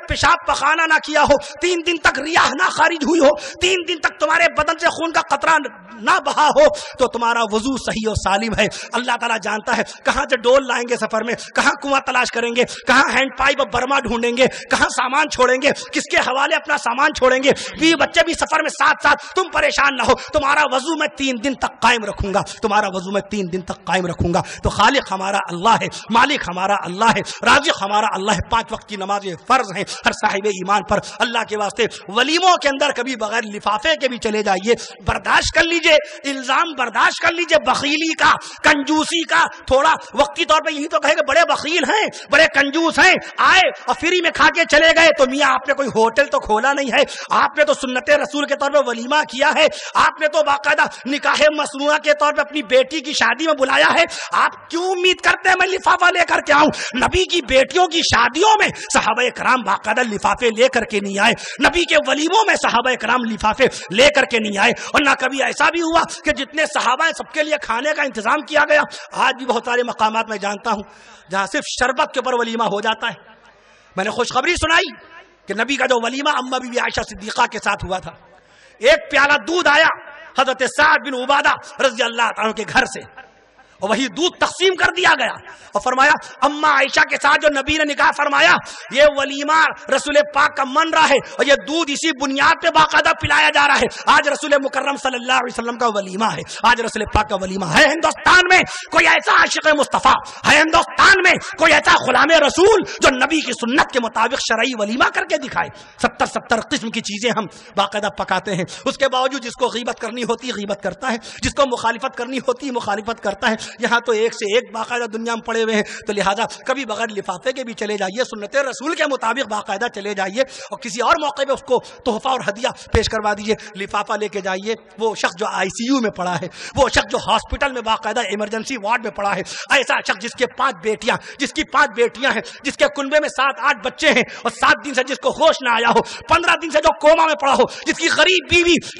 B: پیشاب پخانہ نہ کیا ہو، 3 دن تک ریاح نہ خارج ہوئی ہو، 3 دن تک تمہارے بدن سے خون کا قطرہ نہ بہا ہو، تو تمہارا وضو صحیح و سالم ہے۔ اللہ تعالیٰ جانتا ہے کہاں سے ڈول لائیں گے سفر میں، کہاں کنواں تلاش کریں گے، کہاں ہینڈ پائپ اور برما ڈھونڈیں گے، کہاں سامان چھوڑیں گے، کس کے حوالے اپنا سامان چھوڑیں گے، بیوی بچے بھی سفر میں ساتھ ساتھ، تم پریشان نہ ہو، تمہارا وضو میں 3 دن تک قائم رکھوں گا، تمہارا وضو میں 3 دن تک قائم رکھوں گا۔ تو خالق ہمارا اللہ ہے، مالک ہمارا اللہ ہے، رازق ہمارا اللہ ہے۔ 5 وقت کی نمازیں فرض ہیں ہر صاحب ایمان پر۔ اللہ کے واسطے ولیموں کے اندر کبھی بغیر لفافے کے بھی چلے جائیے، برداشت کر لیجئے، الزام برداشت کر لیجئے بخیلی کا، کنجوسی کا، تھوڑا وقتی طور پہ یہی تو کہے کہ بڑے بخیل ہیں، بڑے کنجوس ہیں، آئے اور فری میں کھا کے چلے گئے، تو میاں آپ نے کوئی ہوٹل تو کھولا نہیں ہے، آپ نے تو سنت رسول کے طور پہ ولیمہ کیا ہے، آپ نے تو باقاعدہ نکاح مصنوعہ کے طور پہ اپنی بیٹی کی شادی میں بلایا ہے، آپ کیوں امید کرتے ہیں میں لفافہ لے کر کے آؤں؟ نبی کی بیٹیوں کی شادیوں میں صحابہ کرام باقاعدہ لفافے لے کر کے نہیں آئے، نبی کے ولیموں میں صحابہ کرام لفافے لے کر کے نہیں آئے، اور نہ کبھی ایسا بھی ہوا کہ جتنے صحابہ ہیں سب کے لیے کھانے کا انتظام کیا گیا۔ آج بھی بہت سارے مقامات میں جانتا ہوں جہاں صرف شربت کے اوپر ولیمہ ہو جاتا ہے۔ میں نے خوشخبری سنائی کہ نبی کا جو ولیمہ اما بی بی عائشہ صدیقہ کے ساتھ ہوا تھا، ایک پیالہ دودھ آیا حضرت سعد بن عبادہ رضی اللہ تعالیٰ کے گھر سے، اور وہی دودھ تقسیم کر دیا گیا، اور فرمایا اما عائشہ کے ساتھ جو نبی نے نکاح فرمایا یہ ولیمہ رسول پاک کا من رہا ہے، اور یہ دودھ اسی بنیاد پہ باقاعدہ پلایا جا رہا ہے۔ آج رسول مکرم صلی اللہ علیہ وسلم کا ولیمہ ہے، آج رسول پاک کا ولیمہ ہے۔ ہندوستان میں کوئی ایسا عاشق مصطفیٰ ہے، ہندوستان میں کوئی ایسا غلام رسول جو نبی کی سنت کے مطابق شرعی ولیمہ کر کے دکھائے؟ 70 قسم کی چیزیں ہم باقاعدہ پکاتے ہیں، اس کے باوجود جس کو غیبت کرنی ہوتی غیبت کرتا ہے، جس کو مخالفت کرنی ہوتی مخالفت کرتا ہے۔ یہاں تو ایک سے ایک باقاعدہ دنیا میں پڑے ہوئے ہیں، تو لہٰذا کبھی بغیر لفافے کے بھی چلے جائیے، سنت رسول کے مطابق باقاعدہ چلے جائیے، اور کسی اور موقع پہ اس کو تحفہ اور ہدیہ پیش کروا دیجیے۔ لفافہ لے کے جائیے، وہ شخص جو ICU میں پڑا ہے، وہ شخص جو ہاسپٹل میں باقاعدہ ایمرجنسی وارڈ میں پڑا ہے، ایسا شخص جس کے 5 بیٹیاں، جس کی 5 بیٹیاں ہیں، جس کے کنبے میں 7-8 بچے ہیں، اور 7 دن سے جس کو ہوش نہ آیا ہو، 15 دن سے جو کوما میں پڑا ہو، جس کی غریب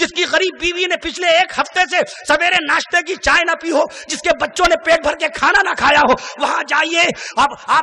B: بیوی نے پچھلے 1 ہفتے سے سویرے ناشتے کی چائے نہ پی ہو، جس کے بچوں نے پیٹ بھر کے کھانا نہ کھایا ہو، وہاں جائیے۔ آپ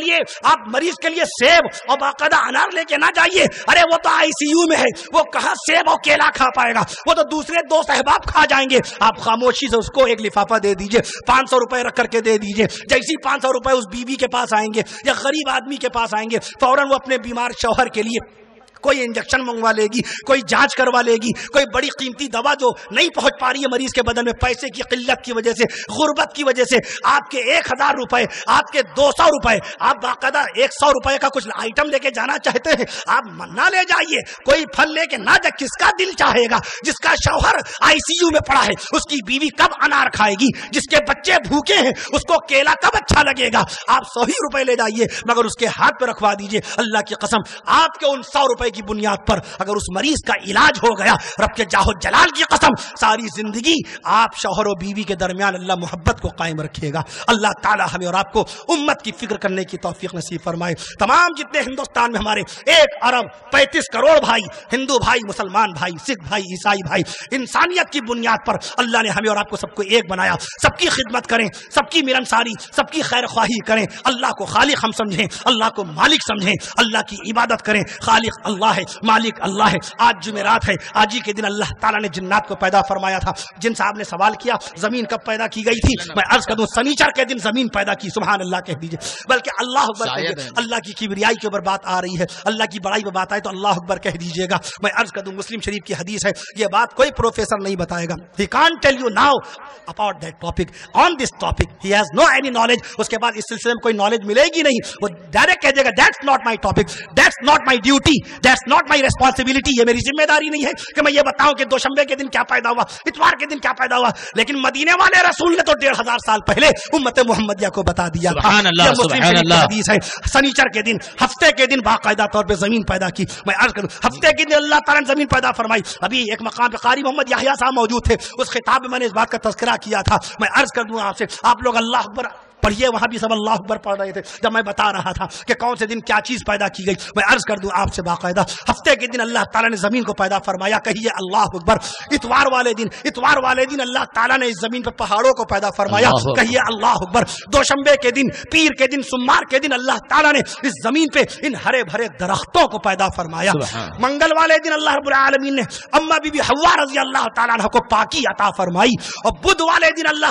B: مریض کے لیے سیب اور باقاعدہ انار لے کے نہ جائیے، ارے وہ تو ICU میں ہے، وہ کہاں سیب اور کیلا کھا پائے گا، وہ تو دوسرے 2 احباب کھا جائیں گے۔ آپ خاموشی سے اس کو ایک لفافہ دے دیجئے، 500 روپے رکھ کر کے دے دیجئے۔ جیسی 500 روپے اس بیوی کے پاس آئیں گے یا غریب آدمی کے پاس آئیں گے، فوراً وہ اپنے بیمار شوہر کے لیے کوئی انجیکشن منگوا لے گی، کوئی جانچ کروا لے گی، کوئی بڑی قیمتی دوا جو نہیں پہنچ پا رہی ہے مریض کے بدن میں، پیسے کی قلت کی وجہ سے، غربت کی وجہ سے آپ کے 1000 روپے، آپ کے 200 روپے، آپ باقاعدہ 100 روپے کا کچھ آئٹم لے کے جانا چاہتے ہیں، آپ نہ لے جائیے، کوئی پھل لے کے نہ جائے۔ کس کا دل چاہے گا؟ جس کا شوہر ICU میں پڑا ہے، اس کی بیوی کب انار کھائے گی؟ جس کے بچے بھوکے ہیں، اس کو کیلا کب اچھا لگے گا؟ آپ 100 ہی روپے لے جائیے، مگر اس کے ہاتھ پہ رکھوا دیجئے۔ اللہ کی قسم، آپ کے ان 100 روپے کی بنیاد پر اگر اس مریض کا علاج ہو گیا، رب کے جاہ و جلال کی قسم، ساری زندگی آپ شوہر و بیوی کے درمیان اللہ محبت کو قائم رکھے گا۔ اللہ تعالی ہمیں اور آپ کو امت کی فکر کرنے کی توفیق نصیب فرمائے۔ تمام جتنے ہندوستان میں ہمارے 1 ارب 35 کروڑ بھائی، ہندو بھائی، مسلمان بھائی، سکھ بھائی، عیسائی بھائی، انسانیت کی بنیاد پر اللہ نے ہمیں اور آپ کو سب کو ایک بنایا۔ سب کی خدمت کریں، سب کی ملنساری، سب کی خیر خواہی کریں، اللہ کو خالق ہم سمجھیں، اللہ کو مالک سمجھیں، اللہ کی عبادت کریں۔ خالق اللہ ہے، مالک اللہ ہے۔ آج جمعرات ہے، آج ہی کے دن اللہ تعالیٰ نے جنات کو پیدا فرمایا تھا۔ جن صاحب نے سوال کیا زمین کب پیدا کی گئی تھی، میں عرض کر دوں سنیچر کے دن زمین پیدا کی، سبحان اللہ کہہ دیجئے، بلکہ اللہ اکبر کہیے۔ اللہ کی کبریائی کے اوپر بات آ رہی ہے، اللہ کی بڑائی پہ بات آئے تو اللہ اکبر کہہ دیجئے گا۔ میں عرض کر دوں مسلم شریف کی حدیث ہے، یہ بات کوئی پروفیسر نہیں بتائے گا۔ He can't tell you now about that topic, on this topic he has no any knowledge۔ اس کے بعد اس سلسلے میں کوئی نالج ملے گی نہیں، وہ ڈائریکٹ کہہ دے گا that's not my topic, that's not my duty, that's not my responsibility۔ یہ میری ذمہ داری نہیں ہے کہ میں یہ بتاؤں کہ دوشنبے کے دن کیا پیدا ہوا، اتوار کے دن کیا پیدا ہوا، لیکن مدینے والے رسول نے تو 1500 سال پہلے امت محمدیہ کو بتا دیا تھا۔
C: سبحان اللہ، سبحان اللہ۔
B: حدیث ہے سنیچر کے دن، ہفتے کے دن باقاعدہ طور پہ زمین پیدا کی۔ میں عرض کروں ہفتے کے دن اللہ تعالیٰ نے زمین پیدا فرمائی۔ ابھی ایک مقام پہ قاری محمد یحییٰ صاحب موجود تھے، اس خطاب میں میں نے اس بات کا تذکرہ کیا تھا۔ میں عرض کر دوں آپ سے، آپ لوگ اللہ اکبر पढ़िए, वहां भी सब अल्लाह अकबर पढ़ रहे थे जब मैं बता रहा था कि कौन से दिन क्या चीज पैदा की गई। मैं अर्ज कर दूं आपसे बाकायदा, हफ्ते के दिन अल्लाह ताला ने जमीन को पैदा फरमाया, कहिए अल्लाह अकबर। इतवार वाले दिन अल्लाह ताला ने इस जमीन पर पहाड़ों को पैदा फरमाया, कहिए अल्लाह अकबर। दोशंबे के दिन, पीर के दिन, सोमवार के दिन अल्लाह ताला ने इस जमीन पे इन हरे भरे दरख्तों को पैदा फरमाया। मंगल वाले दिन अल्लाह रब्बुल आलमीन ने अम्मा बीबी हव्वा रज़ी अल्लाह ताला अन्हा को पाकी अता फरमाई। और बुध वाले दिन अल्लाह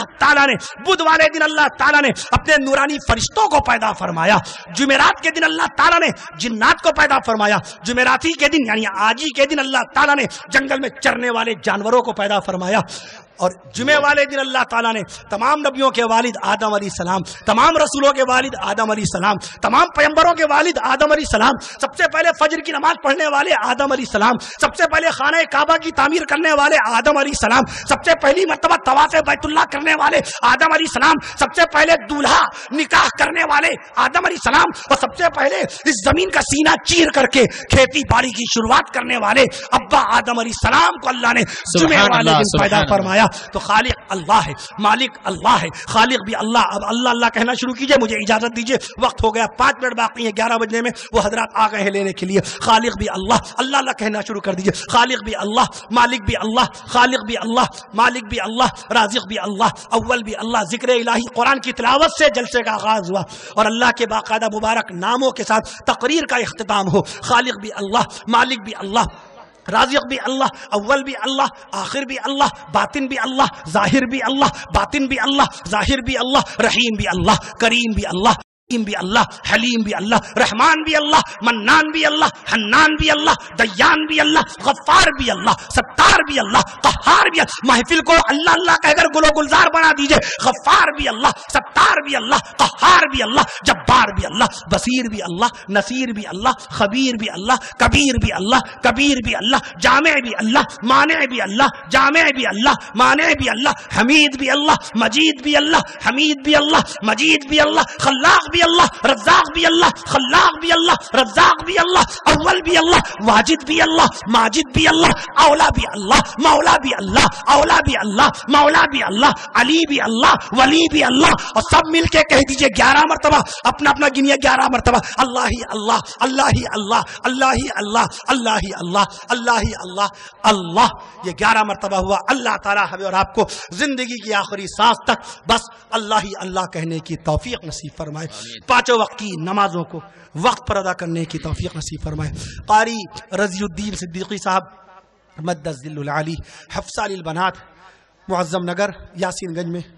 B: ताला ने अपने नूरानी फरिश्तों को पैदा फरमाया। जुमेरात के दिन अल्लाह ताला ने जिन्नात को पैदा फरमाया। जुमेराती के दिन यानी आजी के दिन अल्लाह ताला ने जंगल में चरने वाले जानवरों को पैदा फरमाया। और जुमे वाले दिन अल्लाह ताला ने तमाम नबियों के वालिद आदम अलैहिस्सलाम, तमाम रसूलों के वालिद आदम अलैहिस्सलाम, तमाम पैगंबरों के वालिद आदम अलैहिस्सलाम, सबसे पहले फजर की नमाज पढ़ने वाले आदम अलैहिस्सलाम, सबसे पहले खाना काबा की तामीर करने वाले आदम अलैहिस्सलाम, सबसे पहली मर्तबा तवाफ बैतुल्लाह करने वाले आदम अलैहिस्सलाम, सबसे पहले दूल्हा निकाह करने वाले आदम अलैहिस्सलाम, और सबसे पहले इस जमीन का सीना चीर करके खेती बाड़ी की शुरुआत करने वाले अब्बा आदम अलैहिस्सलाम को अल्लाह ने जुमे वाले दिन पैदा फरमाया। तो खालिक अल्लाह है, मालिक अल्लाह है, खालिक भी अल्लाह। अब अल्लाह अल्लाह कहना शुरू कीजिए, मुझे इजाजत दीजिए, वक्त हो गया, 5 मिनट बाकी है 11 बजने में, वो हजरात आ गए हैं लेने के लिए। खालिक भी अल्लाह, अल्लाह अल्लाह कहना शुरू कर दीजिए। खालिक भी अल्लाह, मालिक भी अल्लाह, खालिक भी अल्लाह, मालिक भी अल्लाह, राज़िक भी अल्लाह, अव्वल भी अल्लाह। जिक्र इलाही कुरान की तिलावत से जलसे का आगाज हुआ और अल्लाह के बाकायदा मुबारक नामों के साथ तकरीर का इख्तिताम हो। खालिक भी अल्लाह, मालिक भी अल्लाह, राज़िक़ भी अल्लाह, अव्वल भी अल्लाह, आखिर भी अल्लाह, बातिन भी अल्लाह, ज़ाहिर भी अल्लाह, बातिन भी अल्लाह, ज़ाहिर भी अल्लाह, रहीम भी अल्लाह, करीम भी अल्लाह, भी अल्लाह, हलीम भी अल्लाह, रहमान भी अल्लाह, मन्नान भी अल्लाह, हन्नान भी अल्लाह, दयान भी अल्लाह, गफ्फार भी अल्लाह, सत्तार भी अल्लाह, कहार भी अल्लाह। महफिल को अल्लाह अल्लाह कहकर गुलो गुलजार बना दीजिए। गफ्फार भी अल्लाह, सत्तार भी अल्लाह, कहार भी अल्लाह, जब्बार भी अल्लाह, बसीर भी अल्लाह, नसीर भी अल्लाह, खबीर भी अल्लाह, कबीर भी अल्लाह, कबीर भी अल्लाह, जामे भी अल्लाह, माने भी अल्लाह, जामे भी अल्लाह, माने भी अल्लाह, हमीद भी अल्लाह, मजीद भी अल्लाह, हमीद भी अल्लाह, मजीद भी अल्लाह, खल्लाक भी अल्लाह, रज़्ज़ाक़ भी अल्लाह, खल्लाक भी अल्लाह, रज़्ज़ाक़ भी अल्लाह, अव्वल भी अल्लाह, वाजिद भी अल्लाह, माजिद भी अल्लाह, औला भी अल्लाह, मौला भी अल्लाह, औला भी अल्लाह, मौला भी अल्लाह, अली भी अल्लाह, वली भी अल्लाह। और सब मिलके कह दीजिए 11 मरतबा, अपना अपना गिनिए 11 मरतबा, अल्लाह ही अल्लाह, अल्लाह ही अल्लाह, अल्लाह ही अल्लाह, अल्लाह ही अल्लाह, अल्लाह ही अल्लाह, अल्लाह। ये 11 मरतबा हुआ। अल्लाह ताला हमें और आपको जिंदगी की आखिरी सांस तक बस अल्लाह ही अल्लाह कहने की तौफीक नसीब फरमाए। 5 वक्त की नमाजों को वक्त पर अदा करने की तौफीक नसीब फरमाए। कारी रज़ियुद्दीन सिद्दीकी साहब मद्दज़िल्लुल आली हफ्सा अल बनात मुअज़्ज़म नगर यासीनगंज में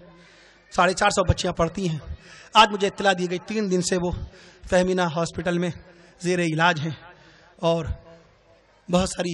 B: 450 बच्चियाँ पढ़ती हैं। आज मुझे इत्तला दी गई 3 दिन से वो फ़हमीना हॉस्पिटल में ज़ेर इलाज हैं और बहुत सारी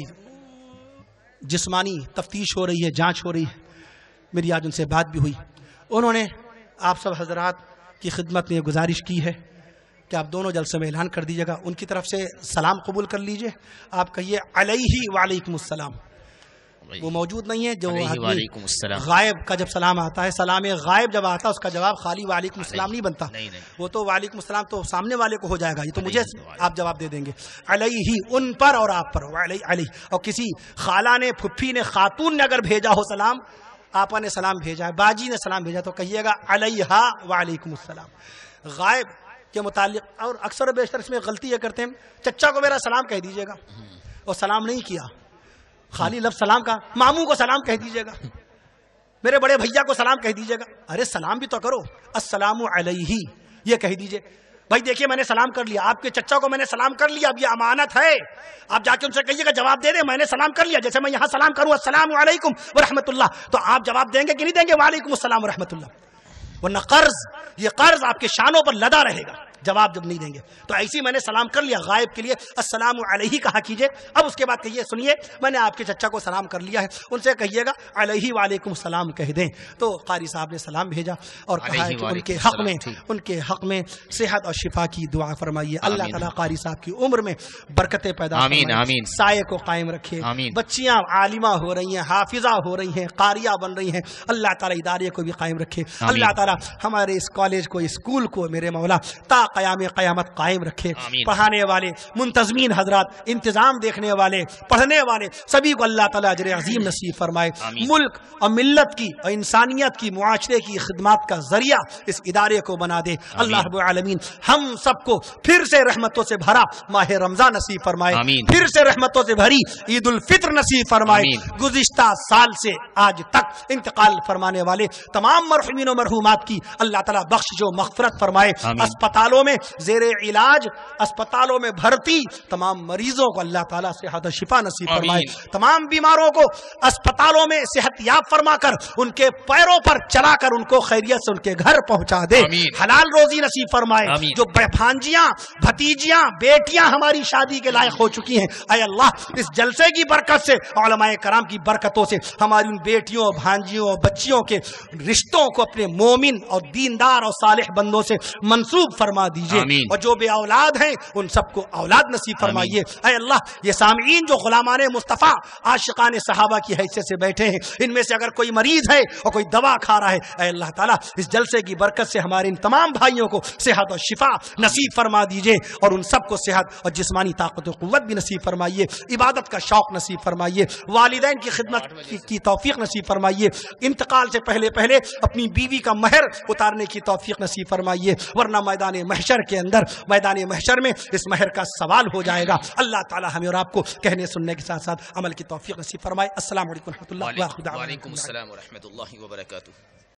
B: जिस्मानी तफ्तीश हो रही है, जाँच हो रही है। मेरी आज उनसे बात भी हुई। उन्होंने आप सब हज़रात की खिदमत में गुजारिश की है कि आप दोनों जलसे में ऐलान कर दीजिएगा। उनकी तरफ से सलाम कबूल कर लीजिए। आप कहिए अलैहि वालेकुमुस्सलाम। वो मौजूद नहीं है जो गायब का जब सलाम आता है, सलाम गायब जब आता है उसका जवाब खाली वालेकुमुस्सलाम नहीं बनता। नहीं। वो तो वालेकुमुस्सलाम तो सामने वाले को हो जाएगा, ये तो मुझे आप जवाब दे देंगे। अलैहि उन पर और आप पर, अलैहि। और किसी खाला ने, फुफ्फी ने, खातून ने अगर भेजा हो सलाम, आपा ने सलाम भेजा है, बाजी ने सलाम भेजा, तो कहिएगा अलैहा वालेकुमुस्सलाम। गायब के मुतालिक और अक्सर बेशतर इसमें गलती ये करते हैं, चच्चा को मेरा सलाम कह दीजिएगा और सलाम नहीं किया, खाली लफ्ज़ सलाम का। मामू को सलाम कह दीजिएगा, मेरे बड़े भैया को सलाम कह दीजिएगा। अरे सलाम भी तो करो, अस्सलामु अलैहि ये कह दीजिए। भाई देखिए मैंने सलाम कर लिया, आपके चच्चा को मैंने सलाम कर लिया, अब ये अमानत है, आप जाके उनसे कहिएगा जवाब दे दे, मैंने सलाम कर लिया। जैसे मैं यहाँ सलाम करूँ अस्सलामु अलैकुम व रहमतुल्लाह, तो आप जवाब देंगे कि नहीं देंगे वालेकुम अस्सलाम व रहमतुल्लाह? वरना कर्ज, ये कर्ज आपके शानों पर लदा रहेगा जवाब जब नहीं देंगे। तो ऐसी मैंने सलाम कर लिया, गायब के लिए अस्सलामु अलैहि कहा कीजिए। अब उसके बाद कहिए सुनिए मैंने आपके चच्चा को सलाम कर लिया है, उनसे कहिएगा अलैहि वालेकुम सलाम कह दें। तो कारी साहब ने सलाम भेजा और कहा है कि उनके हक में सेहत और शिफा की दुआ फरमाइए। अल्लाह ताला कारी साहब की उम्र में बरकतें पैदा फरमाए, साये को कायम रखे। बच्चियां आलिमा हो रही हैं, हाफिजा हो रही हैं, कारिया बन रही हैं, अल्लाह ताला इदारे को भी कायम रखे। अल्लाह ताला हमारे इस कॉलेज को, इस स्कूल को मेरे मौला ता اللہ قیام قیامت قائم رکھے.
A: آمین.
B: پڑھانے والے منتظمین حضرات, انتظام دیکھنے والے, پڑھنے والے سبھی کو اللہ تعالیٰ اجر عظیم نصیب فرمائے.
A: آمین.
B: ملک اور ملت کی اور انسانیت کی, معاشرے کی خدمات کا ذریعہ اس ادارے کو بنا دے. اللہ رب العالمین ہم سب کو پھر سے رحمتوں سے بھرا ماہ رمضان نصیب فرمائے.
A: آمین.
B: پھر سے رحمتوں سے بھری عید الفطر نصیب فرمائے.
A: آمین.
B: گزشتہ سال سے آج تک انتقال فرمانے والے تمام مرحومین و مرحومات کی اللہ تعالیٰ بخشش و مغفرت فرمائے.
A: آمین.
B: اسپتالوں میں زیر علاج, اسپتالوں میں بھرتی تمام مریضوں کو اللہ تعالیٰ صحت و شفا نصیب فرمائے.
A: آمین.
B: تمام بیماروں کو اسپتالوں میں صحت یاب فرما کر ان کے پیروں پر چلا کر ان کو خیریت سے ان کے گھر پہنچا دے.
A: آمین.
B: حلال روزی نصیب فرمائے.
A: آمین.
B: جو بھانجیاں, بھتیجیاں, بیٹیاں ہماری شادی کے لائق ہو چکی ہیں, اے اللہ اس جلسے کی برکت سے, علماء کرام کی برکتوں سے ہماری ان بیٹیوں, بھانجیوں اور بچیوں کے رشتوں کو اپنے مومن اور دیندار اور صالح بندوں سے منسوب فرما دیجئے.
A: آمین.
B: اور جو بے اولاد ہیں ان سب کو اولاد نصیب فرمائیے. اے اللہ یہ سامعین جو غلامان مصطفیٰ عاشقان صحابہ کی حیثیت سے بیٹھے ہیں, ان میں سے اگر کوئی مریض ہے اور کوئی دوا کھا رہا ہے, اے اللہ تعالیٰ اس جلسے کی برکت سے ہمارے ان تمام بھائیوں کو صحت اور شفا نصیب فرما دیجئے, اور ان سب کو صحت اور جسمانی طاقت و قوت بھی نصیب فرمائیے. عبادت کا شوق نصیب فرمائیے. والدین کی خدمت کی توفیق نصیب فرمائیے. انتقال سے پہلے پہلے اپنی بیوی کا مہر اتارنے کی توفیق نصیب فرمائیے, ورنہ میدان محشر کے اندر, میدان محشر میں اس مہر کا سوال ہو جائے گا. اللہ تعالی ہمیں اور آپ کو کہنے سننے کے ساتھ ساتھ عمل کی توفیق نصیب فرمائے. السلام علیکم و رحمۃ اللہ.
A: وعلیکم السلام ورحمۃ اللہ وبرکاتہ.